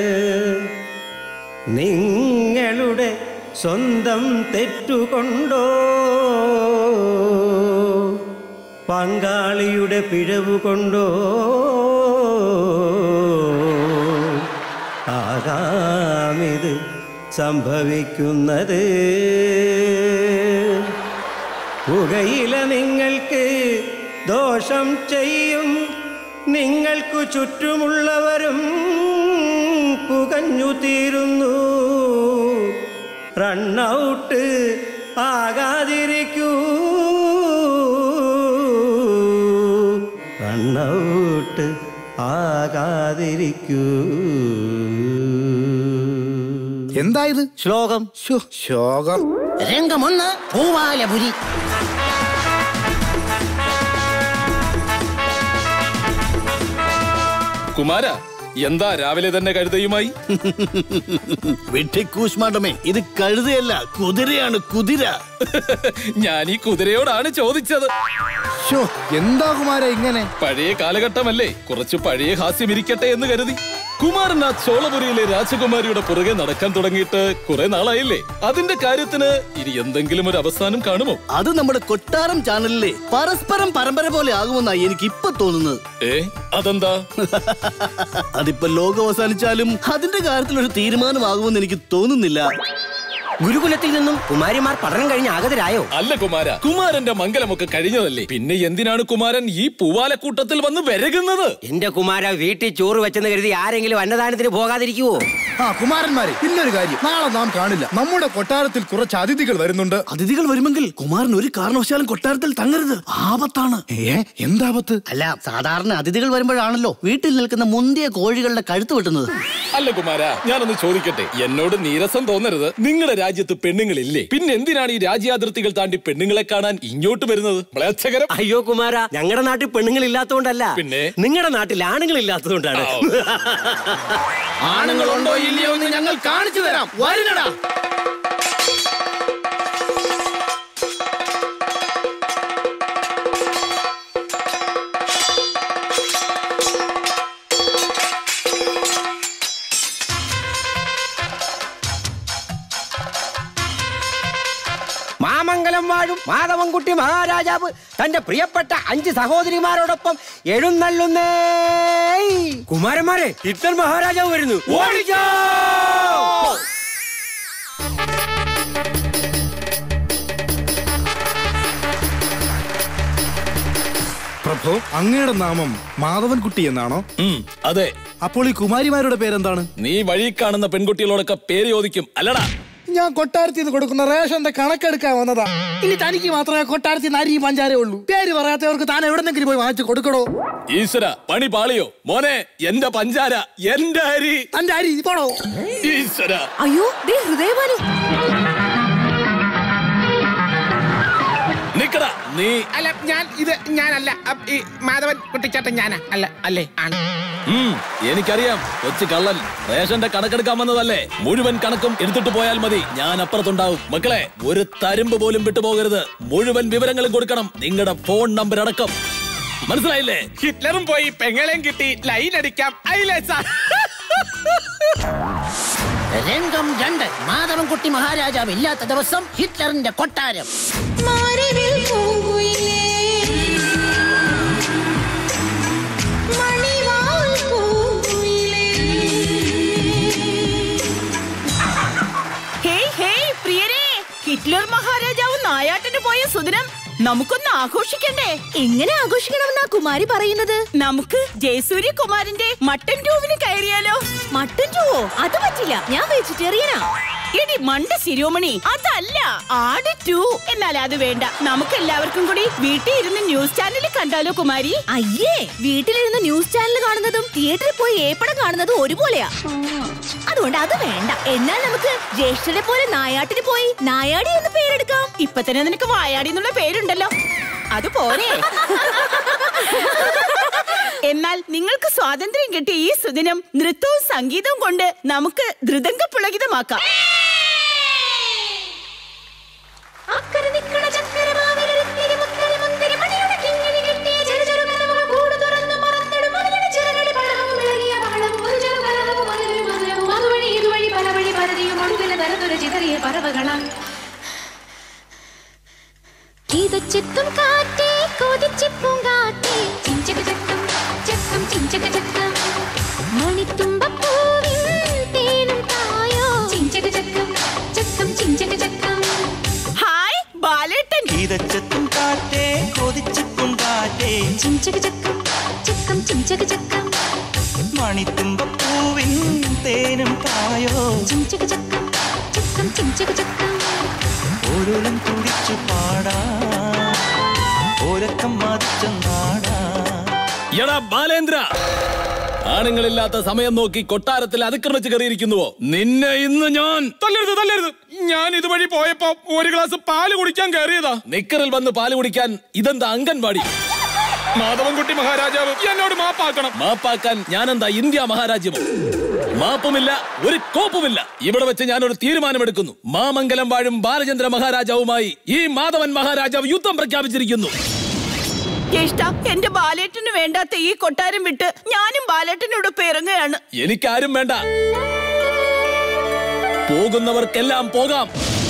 നിങ്ങളുടെ സ്വന്തം തെറ്റുകൊണ്ടോ പങ്കാളിയുടെ പിഴവ് കൊണ്ടോ ആകാമിത് സംഭവിക്കുന്നത്. പുകയില നിങ്ങൾക്ക് ദോഷം ചെയ്യും, നിങ്ങൾക്കു ചുറ്റുമുള്ളവരും പുകഞ്ഞു തീരുന്നു. റണ്ണൗട്ട് ആകാതിരിക്കൂ, റണ്ണൗട്ട് ആകാതിരിക്കൂ. എന്തായത്? ശ്ലോകം. ശ്ലോകം. രംഗമൊന്ന്, പൂവാലപുരി. കുമാര, എന്താ രാവിലെ തന്നെ കഴുതയുമായി? വെട്ടിക്കൂശ്മാണ്ടമേ, ഇത് കഴുതയല്ല, കുതിരയാണ്, കുതിര. ഞാൻ ഈ കുതിരയോടാണ് ചോദിച്ചത്. എന്താ കുമാര ഇങ്ങനെ? പഴയ കാലഘട്ടമല്ലേ, കുറച്ച് പഴയ ഹാസ്യം ഇരിക്കട്ടെ എന്ന് കരുതി. കുമാരനാഥ് ചോളപുരിയിലെ രാജകുമാരിയുടെ പുറകെ നടക്കാൻ തുടങ്ങിയിട്ട് കുറെ നാളായില്ലേ? അതിന്റെ കാര്യത്തിന് ഇനി എന്തെങ്കിലും ഒരു അവസാനം കാണുമോ? അത് നമ്മുടെ കൊട്ടാരം ചാനലിലെ പരസ്പരം പരമ്പര പോലെ ആകുമെന്നായി എനിക്ക് ഇപ്പൊ തോന്നുന്നത്. ഏ അതെന്താ? അതിപ്പോ ലോകം അവസാനിച്ചാലും അതിന്റെ കാര്യത്തിൽ ഒരു തീരുമാനമാകുമെന്ന് എനിക്ക് തോന്നുന്നില്ല. ഗുരുകുലത്തിൽ നിന്നും കുമാരിമാർ പഠനം കഴിഞ്ഞ് ആഗതരായോ? അല്ല കുമാര, കുമാരന്റെ മംഗലമൊക്കെ കഴിഞ്ഞതല്ലേ, പിന്നെ എന്തിനാണ് കുമാരൻ ഈ പൂവാലക്കൂട്ടത്തിൽ വന്ന് വരകുന്നത്? എന്റെ കുമാര, വീട്ടിൽ ചോറ് വെച്ചെന്ന് കരുതി ആരെങ്കിലും അന്നദാനത്തിന് പോകാതിരിക്കുവോ? ആ കുമാരന്മാരെ, ഇന്നൊരു കാര്യം, നാളെ നാം കാണില്ല. നമ്മുടെ കൊട്ടാരത്തിൽ കുറച്ച് അതിഥികൾ വരുന്നുണ്ട്. അതിഥികൾ വരുമെങ്കിൽ കുമാരൻ ഒരു കാരണവശാലും കൊട്ടാരത്തിൽ തങ്ങരുത്, ആപത്താണ്. ഏ എന്താപത്ത്? അല്ല, സാധാരണ അതിഥികൾ വരുമ്പോഴാണല്ലോ വീട്ടിൽ നിൽക്കുന്ന മുന്തിയ കോഴികളുടെ കഴുത്ത് വെട്ടുന്നത്. അല്ല കുമാര, ഞാനൊന്ന് ചോദിക്കട്ടെ, എന്നോട് നീരസം തോന്നരുത്. നിങ്ങളുടെ രാജ്യത്ത് പെണ്ണുങ്ങളില്ലേ? പിന്നെ എന്തിനാണ് ഈ രാജ്യാതിർത്തികൾ താണ്ടി പെണ്ണുങ്ങളെ കാണാൻ ഇങ്ങോട്ട് വരുന്നത്? മ്ലേച്ഛകരം. അയ്യോ കുമാര, ഞങ്ങളുടെ നാട്ടിൽ പെണ്ണുങ്ങൾ ഇല്ലാത്തതുകൊണ്ടല്ല, പിന്നെ നിങ്ങളുടെ നാട്ടിൽ ആണുങ്ങൾ ഇല്ലാത്തതുകൊണ്ടാണ്. ആണുങ്ങളുണ്ടോ ഇല്ലയോ എന്ന് ഞങ്ങൾ കാണിച്ചു തരാം. വരുന്നടാ. മാമംഗലം വാഴും മാധവൻകുട്ടി മഹാരാജാവ് തന്റെ പ്രിയപ്പെട്ട അഞ്ച് സഹോദരിമാരോടൊപ്പം എഴുന്നള്ളുന്നേ. കുമാരന്മാരെ, ഹിറ്റ്ലർ മഹാരാജാവ് വരുന്നു. ഓടിക്കോ! പ്രഭു, അങ്ങയുടെ നാമം മാധവൻകുട്ടി എന്നാണോ? അതെ. അപ്പോൾ ഈ കുമാരിമാരുടെ പേരെന്താണ്? നീ വഴി കാണുന്ന പെൺകുട്ടികളോടൊക്കെ പേര് ചോദിക്കും അല്ലടാ. ഞാൻ കൊട്ടാരത്തിൽ നിന്ന് കൊടുക്കുന്ന റേഷന്റെ കണക്കെടുക്കാൻ വന്നതാ. ഇനി തനിക്ക് മാത്രമേ കൊട്ടാരത്തിൽ നിന്ന് അരി പഞ്ചാരേ ഉള്ളൂ. പേര് പറയാത്തവർക്ക് താൻ എവിടെന്നെങ്കിലും പോയി വാങ്ങിച്ചു കൊടുക്കണോ? ഈശ്വര, പണി പാളിയോ മോനെ? എന്റെ പഞ്ചാര, എന്റെ അരി, തന്റെ അരി പോണോ? ഈശ്വര. അയ്യോ, ദേ ഹൃദയഭാനു. നിക്കടാ നീ. അല്ല, ഞാൻ ഇത് ഞാനല്ല. ഈ മാധവൻ കുട്ടിച്ചാട്ടൻ ഞാനാ. അല്ല അല്ലേ? ആണ്. എനിക്കറിയാം, കൊച്ചു കള്ളൻ. റേഷന്റെ കണക്കെടുക്കാൻ വന്നതല്ലേ? മുഴുവൻ കണക്കും എടുത്തിട്ട് പോയാൽ മതി, ഞാൻ അപ്പുറത്തുണ്ടാവും. മക്കളെ, ഒരു തരുമ്പ് പോലും വിട്ടുപോകരുത്. മുഴുവൻ വിവരങ്ങളും കൊടുക്കണം, നിങ്ങളുടെ ഫോൺ നമ്പർ അടക്കം. മനസ്സിലായില്ലേ? ഹിറ്റ്ലറും പോയി പെങ്ങളെയും കിട്ടി, ലൈൻ അടിക്കാം. രംഗം രണ്ട്. മാധവൻകുട്ടി മഹാരാജാവ് ഇല്ലാത്ത ദിവസം ഹിറ്റ്ലറിന്റെ കൊട്ടാരം. ഹിറ്റ്ലർ മഹാരാജാവ് നായാട്ടിന് പോയ സുദിനം നമുക്കൊന്ന് ആഘോഷിക്കണ്ടേ? എങ്ങനെ ആഘോഷിക്കണമെന്നാ കുമാരി പറയുന്നത്? നമുക്ക് ജയസൂര്യ കുമാരന്റെ മട്ടൻ ട്യൂവിന് കയറിയാലോ? മട്ടൻ ട്യൂവോ? അത് പറ്റില്ല, ഞാൻ വെജിറ്റേറിയനാ. എടി മണ്ട ശിരോമണി, അതല്ല, ആട് ടു. എന്നാൽ അത് വേണ്ട, നമുക്ക് എല്ലാവർക്കും കൂടി വീട്ടിൽ ഇരുന്ന് ന്യൂസ് ചാനൽ കണ്ടാലോ കുമാരി? അയ്യേ, വീട്ടിലിരുന്ന് ന്യൂസ് ചാനൽ കാണുന്നതും തിയേറ്ററിൽ പോയി ഏപ്പടം കാണുന്നതും ഒരുപോലെയാ. അതുകൊണ്ട് അത് വേണ്ട. എന്നാൽ നമുക്ക് ജ്യേഷ്ഠരെ പോലെ നായാട്ടിന് പോയി നായാടി എന്ന് പേരെടുക്കാം. ഇപ്പൊ തന്നെ നിനക്ക് വായാടി എന്നുള്ള പേരുണ്ടല്ലോ, അതുപോലെ. എന്നാൽ നിങ്ങൾക്ക് സ്വാതന്ത്ര്യം കിട്ടിയ ഈ സുദിനം നൃത്തവും സംഗീതവും കൊണ്ട് നമുക്ക് ധൃതംഗ പുളകിതമാക്കാം. ചിത്തും കാറ്റേ കൊതിച്ചിപ്പും കാറ്റേ ചിഞ്ചക ചക്കം ചക്കം ചിഞ്ചക ചക്കം മണിത്തുമ്പപ്പൂവിൻ തേനും തായോ ചിഞ്ചക ചക്കം ചക്കം ചിഞ്ചക ചക്കം. ഹായ് ബാലേട്ടൻ. ചിത്തും കാറ്റേ കൊതിച്ചിപ്പും കാറ്റേ ചിഞ്ചക ചക്കം ചക്കം ചിഞ്ചക ചക്കം മണിത്തുമ്പപ്പൂവിൻ തേനും തായോ ചിഞ്ചക ചക്കം ചക്കം ചിഞ്ചക ചക്കം. ഓരോരും തുടിച്ചു പാടാ ഓരക്കം മതിച്ച നാടാ. എടാ ബാലേന്ദ്ര, ആണുങ്ങളില്ലാത്ത സമയം നോക്കി കൊട്ടാരത്തിൽ അതിക്രമിച്ച് കയറിയിരിക്കുന്നുവോ? നിന്നെ ഇന്ന് ഞാൻ തല്ലരുത് തല്ലരുത്. ഞാൻ ഇതുവഴി പോയപ്പോ ഒരു ഗ്ലാസ് പാല് കുടിക്കാൻ കയറിയതാ. നിക്കറിൽ വന്ന് പാല് കുടിക്കാൻ ഇതെന്താ അംഗൻവാടി? മാധവൻകുട്ടി മഹാരാജാവ് എന്നോട് മാപ്പാക്കണം. മാപ്പാക്കാൻ ഞാനെന്താ ഇന്ത്യ മഹാരാജ്യമോ? മാപ്പുമില്ല, ഒരു കോപ്പുമില്ല. ഇവിടെ വെച്ച് ഞാനൊരു തീരുമാനമെടുക്കുന്നു. മാമംഗലം വാഴും ബാലചന്ദ്ര മഹാരാജാവുമായി ഈ മാധവൻ മഹാരാജാവ് യുദ്ധം പ്രഖ്യാപിച്ചിരിക്കുന്നു. ജ്യേഷ്ഠ, എന്റെ ബാലേട്ടന് വേണ്ടാത്ത ഈ കൊട്ടാരം വിട്ട് ഞാനും ബാലേട്ടനോടൊപ്പം ഇറങ്ങുകയാണ്. എനിക്കാരും വേണ്ട, പോകുന്നവർക്കെല്ലാം പോകാം.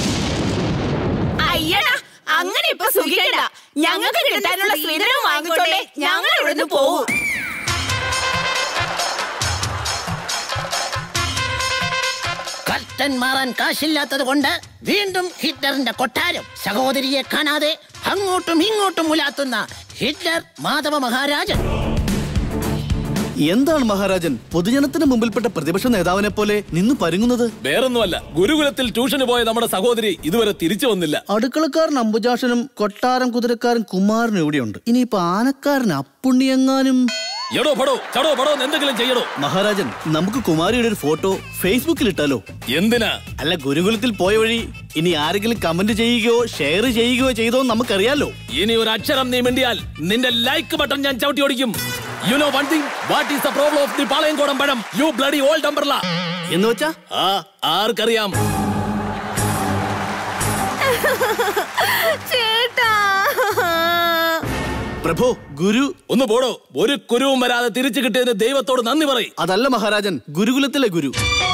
അയ്യടാ, അങ്ങനെ ഇപ്പൊ സുഖിക്കണ്ട. ഞങ്ങൾക്ക് കിട്ടാനുള്ള സ്ത്രീധനം വാങ്ങിച്ചോട്ടെ, ഞങ്ങൾ ഇവിടുന്ന് പോകും. കർട്ടൻ മാറാൻ കാശില്ലാത്തത് കൊണ്ട് വീണ്ടും ഹിറ്റ്ലറിന്റെ കൊട്ടാരം. സഹോദരിയെ കാണാതെ അങ്ങോട്ടും ഇങ്ങോട്ടും മുലാത്തുന്ന ഹിറ്റ്ലർ മാധവ മഹാരാജൻ. എന്താണ് മഹാരാജൻ പൊതുജനത്തിന് മുമ്പിൽപ്പെട്ട പ്രതിപക്ഷ നേതാവിനെ പോലെ നിന്ന് പരുങ്ങുന്നത്? വേറൊന്നുമല്ല, ഗുരുകുലത്തിൽ ട്യൂഷന് പോയ നമ്മുടെ സഹോദരി ഇതുവരെ തിരിച്ചു വന്നില്ല. അടുക്കളക്കാരൻ അമ്പുജാഷനും കൊട്ടാരം കുതിരക്കാരൻ കുമാരനും ഇവിടെയുണ്ട്. ഇനിയിപ്പോ ആനക്കാരൻ അപ്പുണ്ണിയെങ്ങാനും. എടോ പടോ ചടോ പടോ എന്തെങ്കിലും ചെയ്യണോ? മഹാരാജൻ, നമുക്ക് കുമാരിയുടെ ഒരു ഫോട്ടോ ഫേസ്ബുക്കിൽ ഇട്ടാലോ? എന്തിനാ? അല്ല, ഗുരുകുലത്തിൽ പോയ വഴി ഇനി ആരെങ്കിലും കമന്റ് ചെയ്യുകയോ ഷെയർ ചെയ്യുകയോ ചെയ്തോ നമുക്കറിയാലോ. ഇനി ഒരു അക്ഷരം നീ മിണ്ടിയാൽ നിന്റെ ലൈക്ക് ബട്ടൺ ഞാൻ ചവിട്ടി ഓടിക്കും. You know one thing? What is the problem of the Palayamkodan പഴം? You bloody old umbrella. എന്ന് വെച്ചാ ആ ആർക്കറിയാം? ചേട്ടാ. പ്രഭു, ഗുരു ഒന്ന് പോടോ. ഒരു കുരുവും വരാതെ തിരിച്ചു കിട്ടിയതിന് ദൈവത്തോട് നന്ദി പറയും. അതല്ല മഹാരാജൻ, ഗുരുകുലത്തിലെ ഗുരു.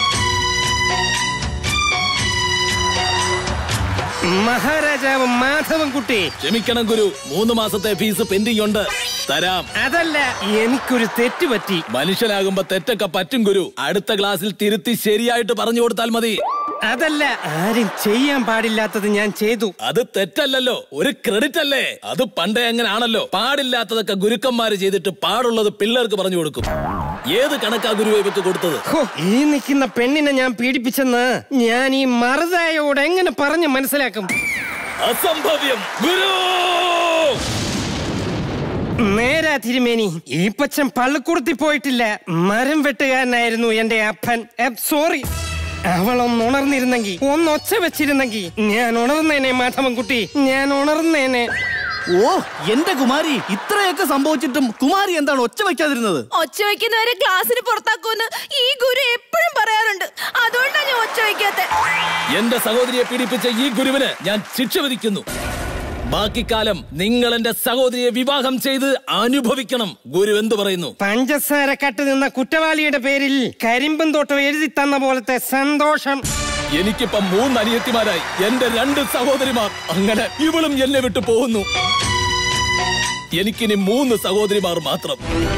മഹാരാജാവ് മാധവൻകുട്ടി. ക്ഷമിക്കണം ഗുരു, മൂന്ന് മാസത്തെ ഫീസ് പെൻഡിംഗ് ഉണ്ട്, തരാം. അതല്ല, എനിക്കൊരു തെറ്റ് പറ്റി. മനുഷ്യനാകുമ്പോ തെറ്റൊക്കെ പറ്റും ഗുരു. അടുത്ത ക്ലാസ്സിൽ തിരുത്തി ശരിയായിട്ട് പറഞ്ഞു കൊടുത്താൽ മതി. അതല്ല, ആരും ചെയ്യാൻ പാടില്ലാത്തത് ഞാൻ ചെയ്തു. അത് തെറ്റല്ലല്ലോ, ഒരു ക്രെഡിറ്റ് അല്ലേ? അത് പണ്ടേ അങ്ങനാണല്ലോ. പാടില്ലാത്തതൊക്കെ ഗുരുക്കന്മാര് ചെയ്തിട്ട് പാടുള്ളത് പിള്ളേർക്ക് പറഞ്ഞു കൊടുക്കും. ഏത് കണക്കാ ഗുരു ഇവക്ക് കൊടുത്തത്? ഈ നിൽക്കുന്ന പെണ്ണിനെ ഞാൻ പീഡിപ്പിച്ചെന്ന് ഞാൻ ഈ മറുതായോട് എങ്ങനെ പറഞ്ഞു മനസ്സിലാക്കും? അസംഭവ്യം ഗുരു. നേരാ തിരുമേനി, ഈ പച്ചൻ പള്ളിക്കൂടത്തിൽ പോയിട്ടില്ല. മരം വെട്ടുകാരനായിരുന്നു എന്റെ അപ്പൻ. സോറി. അവളൊന്ന് ഉണർന്നിരുന്നെങ്കിൽ, ഒന്ന് ഒച്ച വെച്ചിരുന്നെങ്കിൽ ഞാൻ ഉണർന്നേനെ. മാധവൻകുട്ടി, ഞാൻ ഉണർന്നേനെ. ഓ എന്റെ കുമാരി, ഇത്രയൊക്കെ സംഭവിച്ചിട്ടും കുമാരി എന്താണ് ഒച്ച വെക്കാതിരുന്നത്? ഒച്ച വെക്കുന്നവരെ ക്ലാസ്സിന് പുറത്താക്കുമെന്ന് ഈ ഗുരു എപ്പോഴും പറയാറുണ്ട്. അതുകൊണ്ടാണ് ഞാൻ ഒച്ച വെക്കാത്ത. എന്റെ സഹോദരിയെ പീഡിപ്പിച്ച ഈ ഗുരുവിന് ഞാൻ ശിക്ഷ വിധിക്കുന്നു. ബാക്കി കാലം നിങ്ങൾ എന്റെ സഹോദരിയെ വിവാഹം ചെയ്ത് അനുഭവിക്കണം. ഗുരു എന്തു പറയുന്നു? പഞ്ചസാര കട്ട് നിന്ന കുറ്റവാളിയുടെ പേരിൽ കരിമ്പും തോട്ടം എഴുതി തന്ന പോലത്തെ സന്തോഷം. എനിക്കിപ്പം മൂന്ന് അനിയത്തിമാരായി, എന്റെ രണ്ട് സഹോദരിമാർ. അങ്ങനെ ഇവളും എന്നെ വിട്ടു പോകുന്നു. എനിക്കിനി മൂന്ന് സഹോദരിമാർ മാത്രം.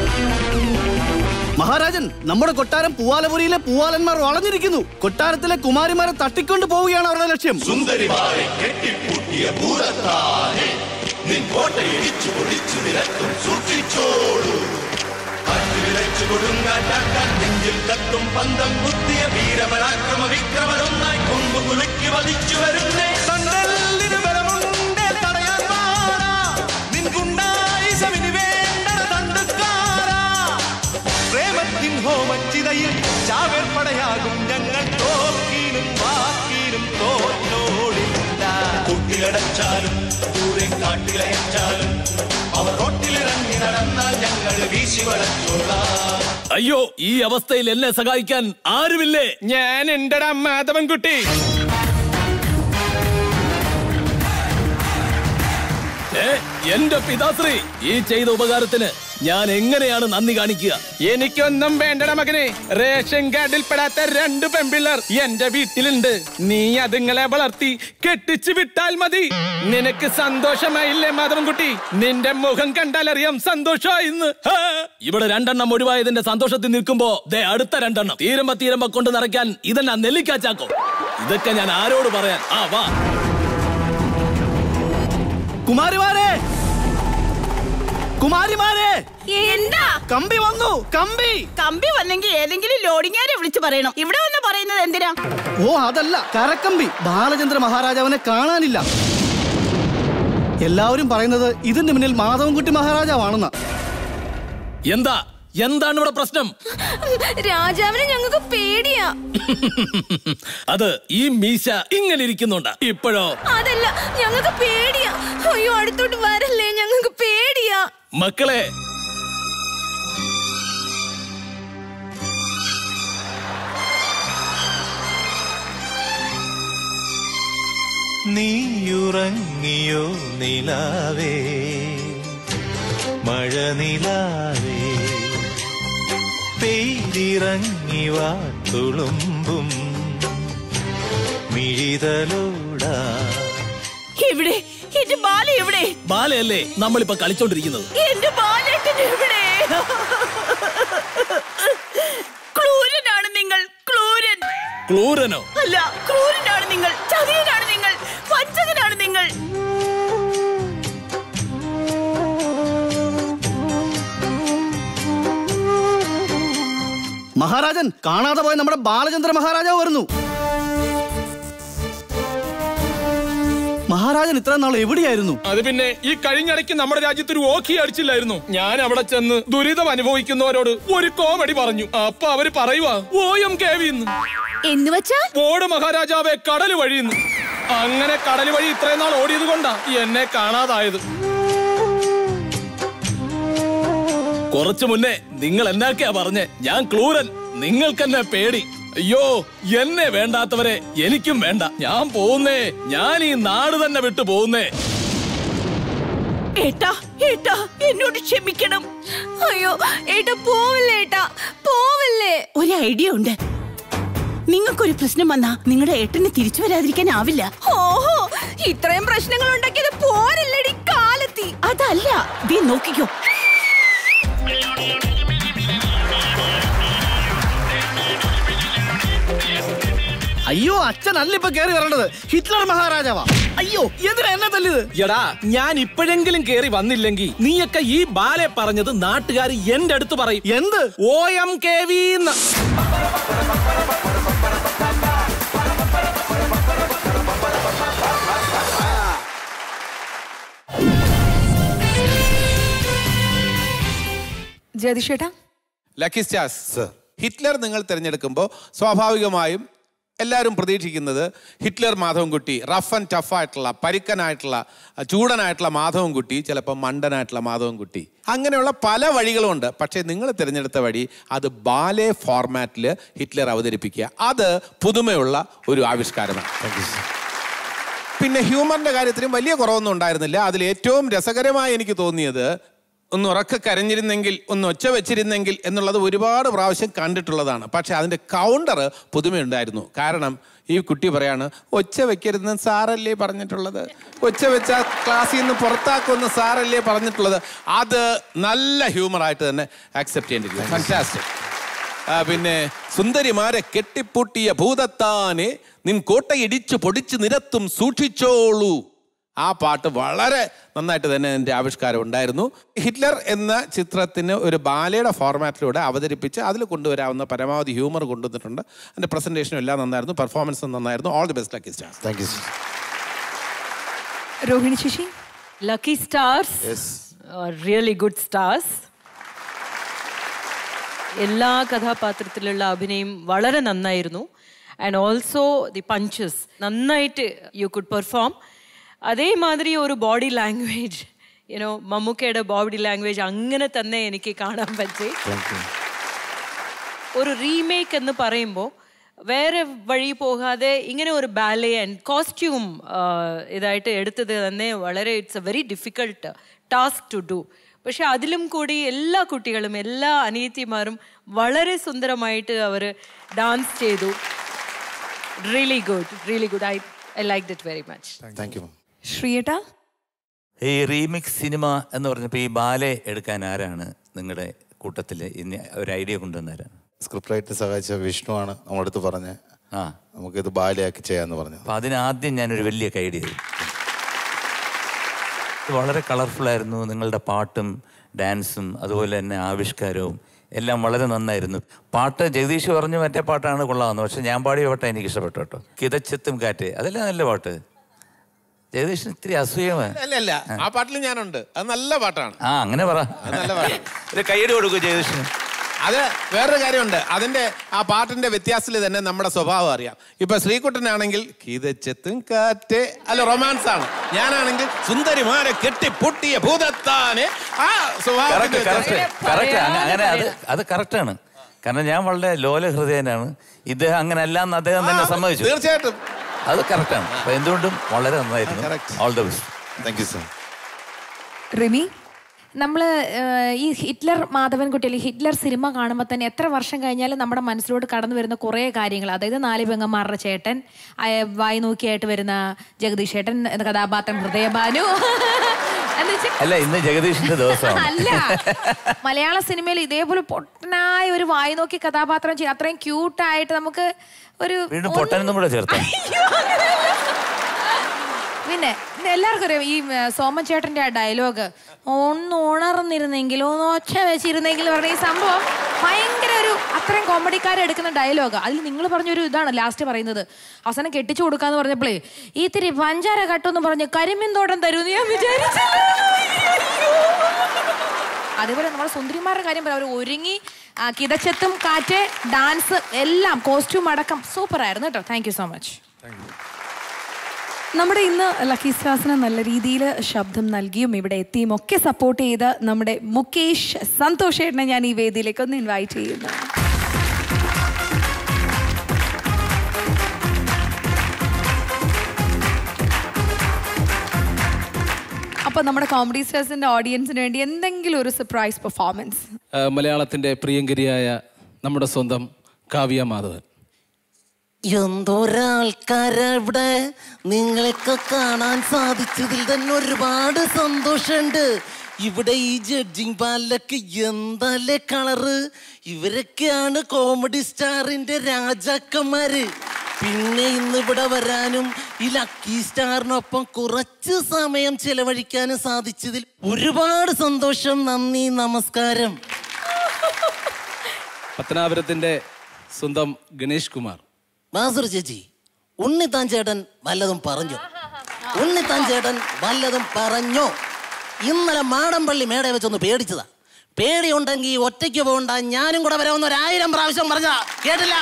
മഹാരാജൻ, നമ്മുടെ കൊട്ടാരം പൂവാലപുരിയിലെ പൂവാലന്മാർ വളഞ്ഞിരിക്കുന്നു. കൊട്ടാരത്തിലെ കുമാരിമാരെ തട്ടിക്കൊണ്ട് പോവുകയാണ് അവരുടെ ലക്ഷ്യം. സുന്ദരിമാരെ കെട്ടിപ്പൂട്ടിയ ഭൂതത്താനെ നിൻ കോട്ടയിടിച്ചു പൊടിച്ചു നിരത്തും സൂക്ഷിച്ചോളൂ. കാറ്റുവിളച്ചു കൊടുങ്കാറ്റാക്കാൻ നെഞ്ചിൽ തട്ടും പന്തം കുത്തിയ വീരപരാക്രമ വിക്രമരൊന്നായി കൊമ്പു കുലുക്കി വധിച്ചു വരുന്നേ. തണ്ടലിന് ബലമുണ്ടേ തടയാൻ പാടാ, നിൻ ഗുണ്ടായി സമിനി വേണ്ട തണ്ടുകാരാ. പ്രേമത്തിൻ ഹോമച്ചിതയിൽ ചാവേർപ്പടയാകും ഞങ്ങൾ. തോക്കിനും വാക്കിനും തോറ്റോടില്ല. കുട്ടിലടച്ചാലും ദൂരെ കാട്ടിലയച്ചാലും അവർ റോട്ടിലിറങ്ങി നടന്നാൽ ഞങ്ങൾ വീശി വളച്ചോളാം. അയ്യോ, ഈ അവസ്ഥയിൽ എന്നെ സഹായിക്കാൻ ആരുമില്ലേ? ഞാൻ എന്റെ മാധവൻകുട്ടി. എന്റെ പിതാശ്രീ, ഈ ചെയ്ത ഉപകാരത്തിന് ഞാൻ എങ്ങനെയാണ് നന്ദി കാണിക്കുക? എനിക്കൊന്നും വേണ്ടട മകനെ. റേഷൻ കാർഡിൽ പെടാത്ത രണ്ട് പെൺപിള്ളർ എന്റെ വീട്ടിലുണ്ട്. നീ അതുങ്ങളെ വളർത്തി കെട്ടിച്ചു വിട്ടാൽ മതി. നിനക്ക് സന്തോഷമായില്ലേ മാധവൻകുട്ടി? നിന്റെ മുഖം കണ്ടാൽ അറിയാം സന്തോഷമായിന്ന്. ഇവിടെ രണ്ടെണ്ണം ഒഴിവായതിന്റെ സന്തോഷത്തിൽ നിൽക്കുമ്പോ ദേ അടുത്ത രണ്ടെണ്ണം തീരുമ്പോ തീരുമ്പോ കൊണ്ട് നിറയ്ക്കാൻ ഇതെന്നാ നെല്ലിക്കാച്ചാക്കോ? ഇതൊക്കെ ഞാൻ ആരോട് പറയാൻ? ആ വാ കുമാരിമാരെ, കുമാരിമാരെ, എന്താ? കമ്പി വന്നു. കമ്പി കമ്പി വന്നെങ്കിൽ ഏതെങ്കിലും ലോഡിങ്ങാരെ വിളിച്ചു പറയണം. ഇവിടെ വന്ന് പറയുന്നത് എന്തിനാ? ഓ അതല്ല, കരക്കമ്പി. ബാലചന്ദ്ര മഹാരാജാവിനെ കാണാനില്ല. എല്ലാവരും പറയുന്നത് ഇതിന്റെ മുന്നിൽ മാധവൻകുട്ടി മഹാരാജാവാണെന്ന. എന്താ എന്താണ് ഇവിടെ പ്രശ്നം? രാജാവിനെ ഞങ്ങൾക്ക് പേടിയാ. അത് ഈ മീശ ഇങ്ങനെ ഇരിക്കുന്നുണ്ടാ ഇപ്പോഴോ? അതല്ല, ഞങ്ങൾക്ക് പേടിയാ. അയ്യോ, അടുത്തോട്ട് വരല്ലേ, ഞങ്ങൾക്ക് പേടിയാ. മക്കളെ, നീയുറങ്ങിയോ നിലാവേ, മഴ നിലാവേ, പെയ്തിറങ്ങി വാ തുളുമ്പും മിഴിതലോടാ. എവിടെ എന്റെ ബാല? എവിടെ? ബാലയല്ലേ നമ്മളിപ്പോ കളിച്ചോണ്ടിരിക്കുന്നത്? എന്റെ ബാലേട്ടൻ എവിടെ? ക്രൂരനാണ് നിങ്ങൾ, ക്രൂരൻ. ക്രൂരനോ? അല്ല, ക്രൂരനാണ് നിങ്ങൾ, ചതിയനാണ് നിങ്ങൾ, വഞ്ചകനാണ് നിങ്ങൾ. മഹാരാജൻ, കാണാതെ പോയ നമ്മുടെ ബാലചന്ദ്ര മഹാരാജാവ് വരുന്നു. മഹാരാജൻ ഇത്ര നാൾ എവിടെയായിരുന്നു? അത് പിന്നെ ഈ കഴിഞ്ഞിടയ്ക്ക് നമ്മുടെ രാജ്യത്ത് ഒരു ഓഖി അടിച്ചില്ലായിരുന്നു. ഞാൻ അവിടെ ചെന്ന് ദുരിതം അനുഭവിക്കുന്നവരോട് ഒരു കോമഡി പറഞ്ഞു. അപ്പൊ അവര് പറയുവാ ഓയം കേവിന്ന് എന്ന് വെച്ചാ ഓട് മഹാരാജാവെ കടല് വഴിയുന്നു. അങ്ങനെ കടല് വഴി ഇത്രയും നാൾ ഓടിയത് കൊണ്ടാ എന്നെ കാണാതായത്. കുറച്ചു മുന്നേ നിങ്ങൾ എന്നാക്കെയാ പറഞ്ഞേ? ഞാൻ ക്രൂരൻ, നിങ്ങൾക്കെന്നെ പേടി. അയ്യോ, എന്നെ വേണ്ടാത്തവരെ എനിക്കും വേണ്ട. ഞാൻ പോകുന്നേ, ഞാൻ ഈ നാട് തന്നെ വിട്ടു പോകുന്നേ. ഏട്ടാ, ഏട്ടാ, എന്നോട് ക്ഷമിക്കണം. അയ്യോ ഏട്ടാ, പോവല്ലേ ഏട്ടാ, പോവല്ലേ. ഒരു ഐഡിയ ഉണ്ട്. നിങ്ങൾക്കൊരു പ്രശ്നം വന്നാ നിങ്ങളുടെ ഏട്ടന് തിരിച്ചു വരാതിരിക്കാനാവില്ല. ഓഹോ, ഇത്രയും പ്രശ്നങ്ങൾ ഉണ്ടാക്കിയത് പോരല്ലേടി കാലത്തി. അതല്ല, ദേ നോക്കിക്കോ. അയ്യോ അച്ഛനല്ല ഇപ്പൊ കേറി വരേണ്ടത്, ഹിറ്റ്ലർ മഹാരാജാവാ. അയ്യോ എന്തിനാ എന്നെ തല്ലിയത്? എടാ ഞാൻ ഇപ്പോഴെങ്കിലും കേറി വന്നില്ലെങ്കിൽ നീയൊക്കെ ഈ ബാലെ പറഞ്ഞത് നാട്ടുകാർ എന്റെ അടുത്ത് പറയും. എന്ത്? O M K V. ജയതിഷേട്ടാ, ലക്കി സ്റ്റാർസ്, ഹിറ്റ്ലർ നിങ്ങൾ തിരഞ്ഞെടുക്കുമ്പോൾ സ്വാഭാവികമായും എല്ലാവരും പ്രതീക്ഷിക്കുന്നത് Hitler Madhavankutty rough and tough ആയിട്ടുള്ള, പരുക്കനായിട്ടുള്ള, ചൂടനായിട്ടുള്ള മാധവൻകുട്ടി, ചിലപ്പോൾ മണ്ടനായിട്ടുള്ള മാധവൻകുട്ടി, അങ്ങനെയുള്ള പല വഴികളുമുണ്ട്. പക്ഷേ നിങ്ങൾ തിരഞ്ഞെടുത്ത വഴി അത് ബാലെ ഫോർമാറ്റിൽ ഹിറ്റ്ലർ അവതരിപ്പിക്കുക. അത് പുതുമയുള്ള ഒരു ആവിഷ്കാരമാണ്. പിന്നെ ഹ്യൂമറിൻ്റെ കാര്യത്തിലും വലിയ കുറവൊന്നും ഉണ്ടായിരുന്നില്ല. അതിൽ ഏറ്റവും രസകരമായി എനിക്ക് തോന്നിയത് ഒന്ന് ഉറക്കെ കരഞ്ഞിരുന്നെങ്കിൽ, ഒന്ന് ഒച്ച വെച്ചിരുന്നെങ്കിൽ എന്നുള്ളത് ഒരുപാട് പ്രാവശ്യം കണ്ടിട്ടുള്ളതാണ്. പക്ഷെ അതിൻ്റെ കൗണ്ടർ പുതുമയുണ്ടായിരുന്നു. കാരണം ഈ കുട്ടി പറയാണ്, ഒച്ച വെക്കരുതെന്ന് സാറല്ലേ പറഞ്ഞിട്ടുള്ളത്, ഒച്ച വെച്ചാൽ ക്ലാസ്സിൽ നിന്ന് പുറത്താക്കുമെന്ന് സാറല്ലേ പറഞ്ഞിട്ടുള്ളത്. അത് നല്ല ഹ്യൂമറായിട്ട് തന്നെ ആക്സെപ്റ്റ് ചെയ്യേണ്ടിരിക്കുന്നു. ഫാന്റാസ്റ്റിക്. പിന്നെ സുന്ദരിമാരെ കെട്ടിപ്പൂട്ടിയ ഭൂതത്താനെ നിൻ കോട്ടയിടിച്ചു പൊടിച്ചു നിരത്തും സൂക്ഷിച്ചോളൂ. ആ പാട്ട് വളരെ നന്നായിട്ട് തന്നെ എൻ്റെ ആവിഷ്കാരം ഉണ്ടായിരുന്നു. ഹിറ്റ്ലർ എന്ന ചിത്രത്തിന് ഒരു ബാലയുടെ ഫോർമാറ്റിലൂടെ അവതരിപ്പിച്ച് അതിൽ കൊണ്ടുവരാവുന്ന പരമാവധി ഹ്യൂമർ കൊണ്ടുവന്നിട്ടുണ്ട്. എൻ്റെ പ്രസൻറ്റേഷനും എല്ലാം നന്നായിരുന്നു, പെർഫോമൻസും നന്നായിരുന്നു. All the best lucky stars. Thank you. Rohini Sasi. Lucky stars, really good stars. എല്ലാ കഥാപാത്രത്തിലുള്ള അഭിനയം വളരെ നന്നായിരുന്നു. ആൻഡ് ഓൾസോ ദി പഞ്ചസ് നന്നായിട്ട് യു കുഡ് പെർഫോം. അതേമാതിരി ഒരു ബോഡി ലാംഗ്വേജ്, യുനോ മമ്മൂക്കയുടെ ബോഡി ലാംഗ്വേജ് അങ്ങനെ തന്നെ എനിക്ക് കാണാൻ പറ്റി. ഒരു റീമേക്ക് എന്ന് പറയുമ്പോൾ വേറെ വഴി പോകാതെ ഇങ്ങനെ ഒരു ബാലെ ആൻഡ് കോസ്റ്റ്യൂം ഇതായിട്ട് എടുത്തത് തന്നെ വളരെ it's a very difficult task to do. പക്ഷെ അതിലും കൂടി എല്ലാ കുട്ടികളും എല്ലാ അനിയത്തിമാരും വളരെ സുന്ദരമായിട്ട് അവർ ഡാൻസ് ചെയ്തു. Really good, really good. I I like it very much. Thank you. ശ്രീയേട്ടാ, ഈ റീമിക്സ് സിനിമ എന്ന് പറഞ്ഞപ്പോൾ ഈ ബാലെ എടുക്കാൻ ആരാണ് നിങ്ങളുടെ കൂട്ടത്തിൽ ഇനി ഒരു ഐഡിയ കൊണ്ടുവന്നേരാണ്? സ്ക്രിപ്റ്റ് റൈറ്റർ സഹായിച്ച വിഷ്ണു ആണ് നമ്മുടെ അടുത്ത് പറഞ്ഞ് ആ നമുക്കിത് ബാലയാക്കി ചെയ്യാന്ന് പറഞ്ഞു. അപ്പം അതിനാദ്യം ഞാനൊരു വലിയ ഐഡിയ ചെയ്തു. വളരെ കളർഫുള്ളായിരുന്നു നിങ്ങളുടെ പാട്ടും ഡാൻസും അതുപോലെ തന്നെ ആവിഷ്കാരവും എല്ലാം വളരെ നന്നായിരുന്നു. പാട്ട് ജഗദീഷ് പറഞ്ഞു മറ്റേ പാട്ടാണ് കൊള്ളാമെന്ന്, പക്ഷെ ഞാൻ പാടിയ പാട്ടാണ് എനിക്ക് ഇഷ്ടപ്പെട്ടു കേട്ടോ. കിതച്ചെത്തും കാറ്റ്, അതല്ലേ നല്ല പാട്ട്. ജഗദീഷിന് ഇത്തിരി അസൂയമാണ്. അല്ല അല്ല, ആ പാട്ടിൽ ഞാനുണ്ട്. അത് നല്ല പാട്ടാണ്. ആ അങ്ങനെ പറ, നല്ല പാട്ടാണ്. ഒരു കൈയ്യടി കൊടുക്കൂ ജഗദീഷിന്. അത് വേറൊരു കാര്യമുണ്ട്. അതിന്റെ ആ പാട്ടിന്റെ വ്യത്യാസത്തിൽ തന്നെ നമ്മുടെ സ്വഭാവം അറിയാം. ഇപ്പൊ ശ്രീകുട്ടനാണെങ്കിൽ കിതച്ചെത്തും കാറ്റ്, അല്ല റൊമാൻസ് ആണ്. ഞാനാണെങ്കിൽ സുന്ദരിമാരെ കെട്ടിപ്പൊട്ടിയ ഭൂതത്താനെ. ആ സ്വഭാവം അങ്ങനെ അത് അത് കറക്റ്റാണ്. കാരണം ഞാൻ വളരെ ലോല ഹൃദയനാണ്. ഇദ്ദേഹം അങ്ങനെ അല്ല എന്ന് അദ്ദേഹം തന്നെ സമ്മതിച്ചു. തീർച്ചയായിട്ടും അത് കറക്റ്റാണ്. അപ്പൊ എന്തുകൊണ്ടും വളരെ നന്നായിരുന്നു. All the best. Thank you sir. Rimi, നമ്മൾ ഈ ഹിറ്റ്ലർ മാധവൻകുട്ടി അല്ലെങ്കിൽ ഹിറ്റ്ലർ സിനിമ കാണുമ്പോൾ തന്നെ എത്ര വർഷം കഴിഞ്ഞാലും നമ്മുടെ മനസ്സിലോട്ട് കടന്നു വരുന്ന കുറേ കാര്യങ്ങൾ, അതായത് നാല് പെങ്ങന്മാരുടെ ചേട്ടൻ, വായി നോക്കിയായിട്ട് വരുന്ന ജഗദീഷ് ചേട്ടൻ എന്ന കഥാപാത്രം ഹൃദയഭാനു. അല്ല ഇന്ന് ജഗദീഷിന്റെ ദിവസമാണ്. അല്ല, മലയാള സിനിമയിൽ ഇതേപോലെ പൊട്ടനായ ഒരു വായി നോക്കി കഥാപാത്രം ചെയ്യും. അത്രയും ക്യൂട്ടായിട്ട് നമുക്ക് ഒരു പൊട്ടനും കൂടെ ചേർത്ത്. പിന്നെ എല്ലാവർക്കും അറിയാം ഈ സോമൻ ചേട്ടന്റെ ആ ഡയലോഗ്, ഒന്ന് ഉണർന്നിരുന്നെങ്കിൽ ഒന്ന് ഒച്ച വെച്ചിരുന്നെങ്കിൽ പറഞ്ഞ ഈ സംഭവം ഭയങ്കര ഒരു അത്രയും കോമഡിക്കാരെടുക്കുന്ന ഡയലോഗ്. അതിൽ നിങ്ങൾ പറഞ്ഞൊരു ഇതാണ് ലാസ്റ്റ് പറയുന്നത്, അവസാനം കെട്ടിച്ചു കൊടുക്കാന്ന് പറഞ്ഞപ്പോഴേ ഈ ഇത്തിരി പഞ്ചാര കട്ടെന്ന് പറഞ്ഞ് കരിമ്പിൻ തോട്ടം തരുമെന്ന് ഞാൻ വിചാരിച്ചില്ല. അതേപോലെ നമ്മുടെ സുന്ദരിമാരുടെ കാര്യം പറയാം, അവർ ഒരുങ്ങി കിതച്ചെത്തും കാറ്റ്, ഡാൻസ് എല്ലാം കോസ്റ്റ്യൂം അടക്കം സൂപ്പർ ആയിരുന്നു കേട്ടോ. Thank you so much. നമ്മുടെ ഇന്ന് ലക്കി സ്റ്റാർസിന് നല്ല രീതിയിൽ ശബ്ദം നൽകിയും ഇവിടെ എത്തിയും ഒക്കെ സപ്പോർട്ട് ചെയ്ത നമ്മുടെ മുകേഷ് സന്തോഷേട്ടനെ ഞാൻ ഈ വേദിയിലേക്ക് ഒന്ന് ഇൻവൈറ്റ് ചെയ്യുന്നു. അപ്പൊ നമ്മുടെ കോമഡി സ്റ്റാർസിന്റെ ഓഡിയൻസിന് വേണ്ടി എന്തെങ്കിലും ഒരു സർപ്രൈസ് പെർഫോമൻസ്. മലയാളത്തിന്റെ പ്രിയങ്കരിയായ നമ്മുടെ സ്വന്തം കാവ്യ മാധവൻ. എന്തോരാൾക്കാരെ ഇവിടെ നിങ്ങളെയൊക്കെ കാണാൻ സാധിച്ചതിൽ തന്നെ ഒരുപാട് സന്തോഷമുണ്ട്. ഇവിടെ ഈ ജഡ്ജിങ് പാലിലൊക്കെ എന്താല്ലേ കളറ്. ഇവരൊക്കെയാണ് കോമഡി സ്റ്റാറിന്റെ രാജാക്കന്മാര്. പിന്നെ ഇന്ന് ഇവിടെ വരാനും ഈ ലക്കി സ്റ്റാറിനൊപ്പം കുറച്ച് സമയം ചെലവഴിക്കാനും സാധിച്ചതിൽ ഒരുപാട് സന്തോഷം. നന്ദി, നമസ്കാരം. പത്തനാപുരത്തിന്റെ സ്വന്തം ഗണേഷ് കുമാർ. മാസുർ ചേച്ചി, ഉണ്ണിത്താൻ ചേട്ടൻ വല്ലതും പറഞ്ഞോ? ഉണ്ണിത്താൻ ചേട്ടൻ വല്ലതും പറഞ്ഞോ? ഇന്നലെ മാടമ്പള്ളി മേട വെച്ചൊന്ന് പേടിച്ചതാ. പേടിയുണ്ടെങ്കിൽ ഒറ്റയ്ക്ക് പോകണ്ട, ഞാനും കൂടെ വരാമെന്ന് ഒരായിരം പ്രാവശ്യം പറഞ്ഞതാ, കേട്ടില്ല.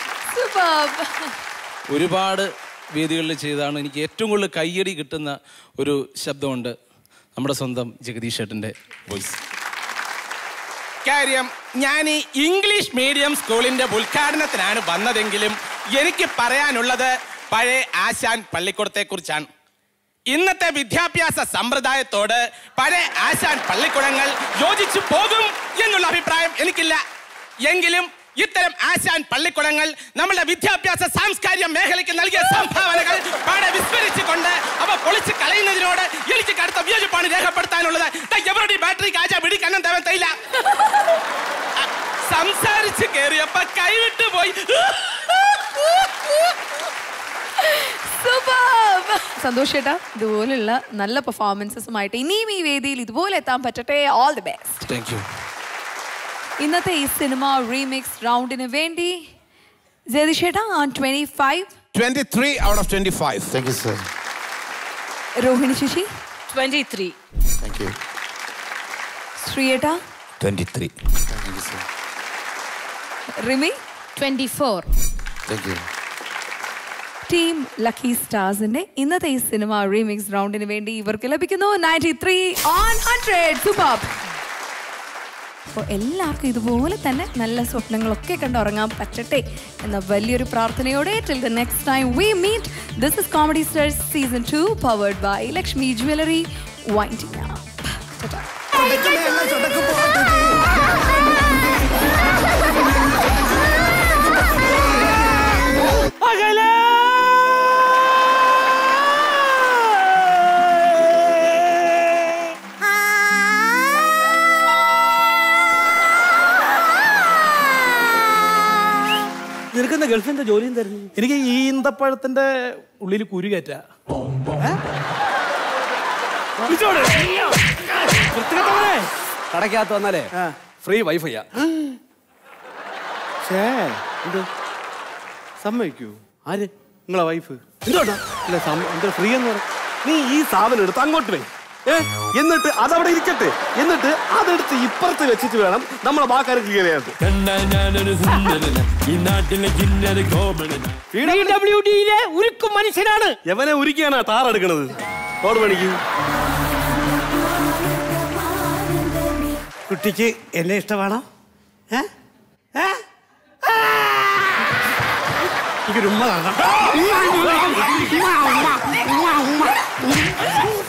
ഒരുപാട് വേദികളിൽ ചെയ്താണ് എനിക്ക് ഏറ്റവും കൂടുതൽ കയ്യടി കിട്ടുന്ന ഒരു ശബ്ദമുണ്ട്, നമ്മുടെ സ്വന്തം ജഗദീഷ് ചേട്ടൻ്റെ വോയിസ്. കാര്യം ഞാൻ ഈ ഇംഗ്ലീഷ് മീഡിയം സ്കൂളിന്റെ ഉദ്ഘാടനത്തിനാണ് വന്നതെങ്കിലും എനിക്ക് പറയാനുള്ളത് പഴയ ആശാൻ പള്ളിക്കൂടത്തെ കുറിച്ചാണ്. ഇന്നത്തെ വിദ്യാഭ്യാസ സമ്പ്രദായത്തോട് പഴയ ആശാൻ പള്ളിക്കൂടങ്ങൾ യോജിച്ചു പോകും എന്നുള്ള അഭിപ്രായം എനിക്കില്ല. എങ്കിലും ഇത്തരം ആശാൻ പള്ളിക്കൂടങ്ങൾ നമ്മുടെ വിദ്യാഭ്യാസ സാംസ്കാരിക മേഖലയ്ക്ക് നൽകിയ സംഭാവനകൾ പാടെ വിസ്മരിച്ചുകൊണ്ട് അവ പൊളിച്ച് കളയുന്നതിനോട് എനിക്ക് കടുത്ത വിയോജിപ്പാണ് രേഖപ്പെടുത്താനുള്ളത്. എവരുടെ ബാറ്ററിക്ക് ആശാ പിടി കണ്ണം തവൻ തൈല സംസാരിച്ച് കയറിയപ്പോ കൈവിട്ടു പോയി. സന്തോഷ് ചേട്ടാ, ഇതുപോലുള്ള നല്ല പെർഫോമൻസസുമായിട്ട് ഇനിയും ഈ വേദിയിൽ ഇതുപോലെ എത്താൻ പറ്റട്ടെ. All the best. Thank you. ഇന്നത്തെ ഈ സിനിമ റീമിക്സ് റൗണ്ടിന് വേണ്ടി ജഗദീഷ് ചേട്ടാ on twenty five twenty three out of twenty five. Thank you sir. Rohini Sasi twenty three. Thank you. ശ്രീയേട്ടാ twenty three. Thank you sir. Rimi twenty four. Thank you. Team lucky സ്റ്റാർസിന്റെ ഇന്നത്തെ ഈ cinema remix റൗണ്ടിന് വേണ്ടി ഇവർക്ക് ലഭിക്കുന്നു ninety three on hundred. Super. അപ്പോൾ എല്ലാവർക്കും ഇതുപോലെ തന്നെ നല്ല സ്വപ്നങ്ങളൊക്കെ കണ്ടുറങ്ങാൻ പറ്റട്ടെ എന്ന വലിയൊരു പ്രാർത്ഥനയോടെ till the next time we meet. This is comedy stars season two powered by Lakshmi jewellery winding up. നിനക്കെന്താ ഗൾഫിന്റെ ജോലിയും തരുന്നു? എനിക്ക് ഈ ഈന്തപ്പഴത്തിന്റെ ഉള്ളിൽ കുരു കയറ്റ. കടക്കകത്ത് വന്നാലേ ഫ്രീ വൈഫൈയാ. സമ്മതിക്കൂ? ആര്? നിങ്ങളെ വൈഫ്? എന്തുകൊണ്ടാ എന്താ ഫ്രീ എന്ന് പറ? നീ ഈ സാധനം എടുത്ത് അങ്ങോട്ട് വേ, ഏ എന്നിട്ട് അതവിടെ ഇരിക്കട്ടെ, എന്നിട്ട് അതെടുത്ത് ഇപ്പുറത്ത് വെച്ചിട്ട് വേണം നമ്മളെ ബാക്കാരെ ക്ലിയർ ചെയ്യാൻ. ഉരുക്കും മനുഷ്യനാണ്. എവനെ ഉരുക്കിയാണ് താറെടുക്കണത് റോഡ് പണിക്ക്. കുട്ടിക്ക് എന്നെ ഇഷ്ടമാണോ? എനിക്കൊരു ഉമ്മ കാണാം.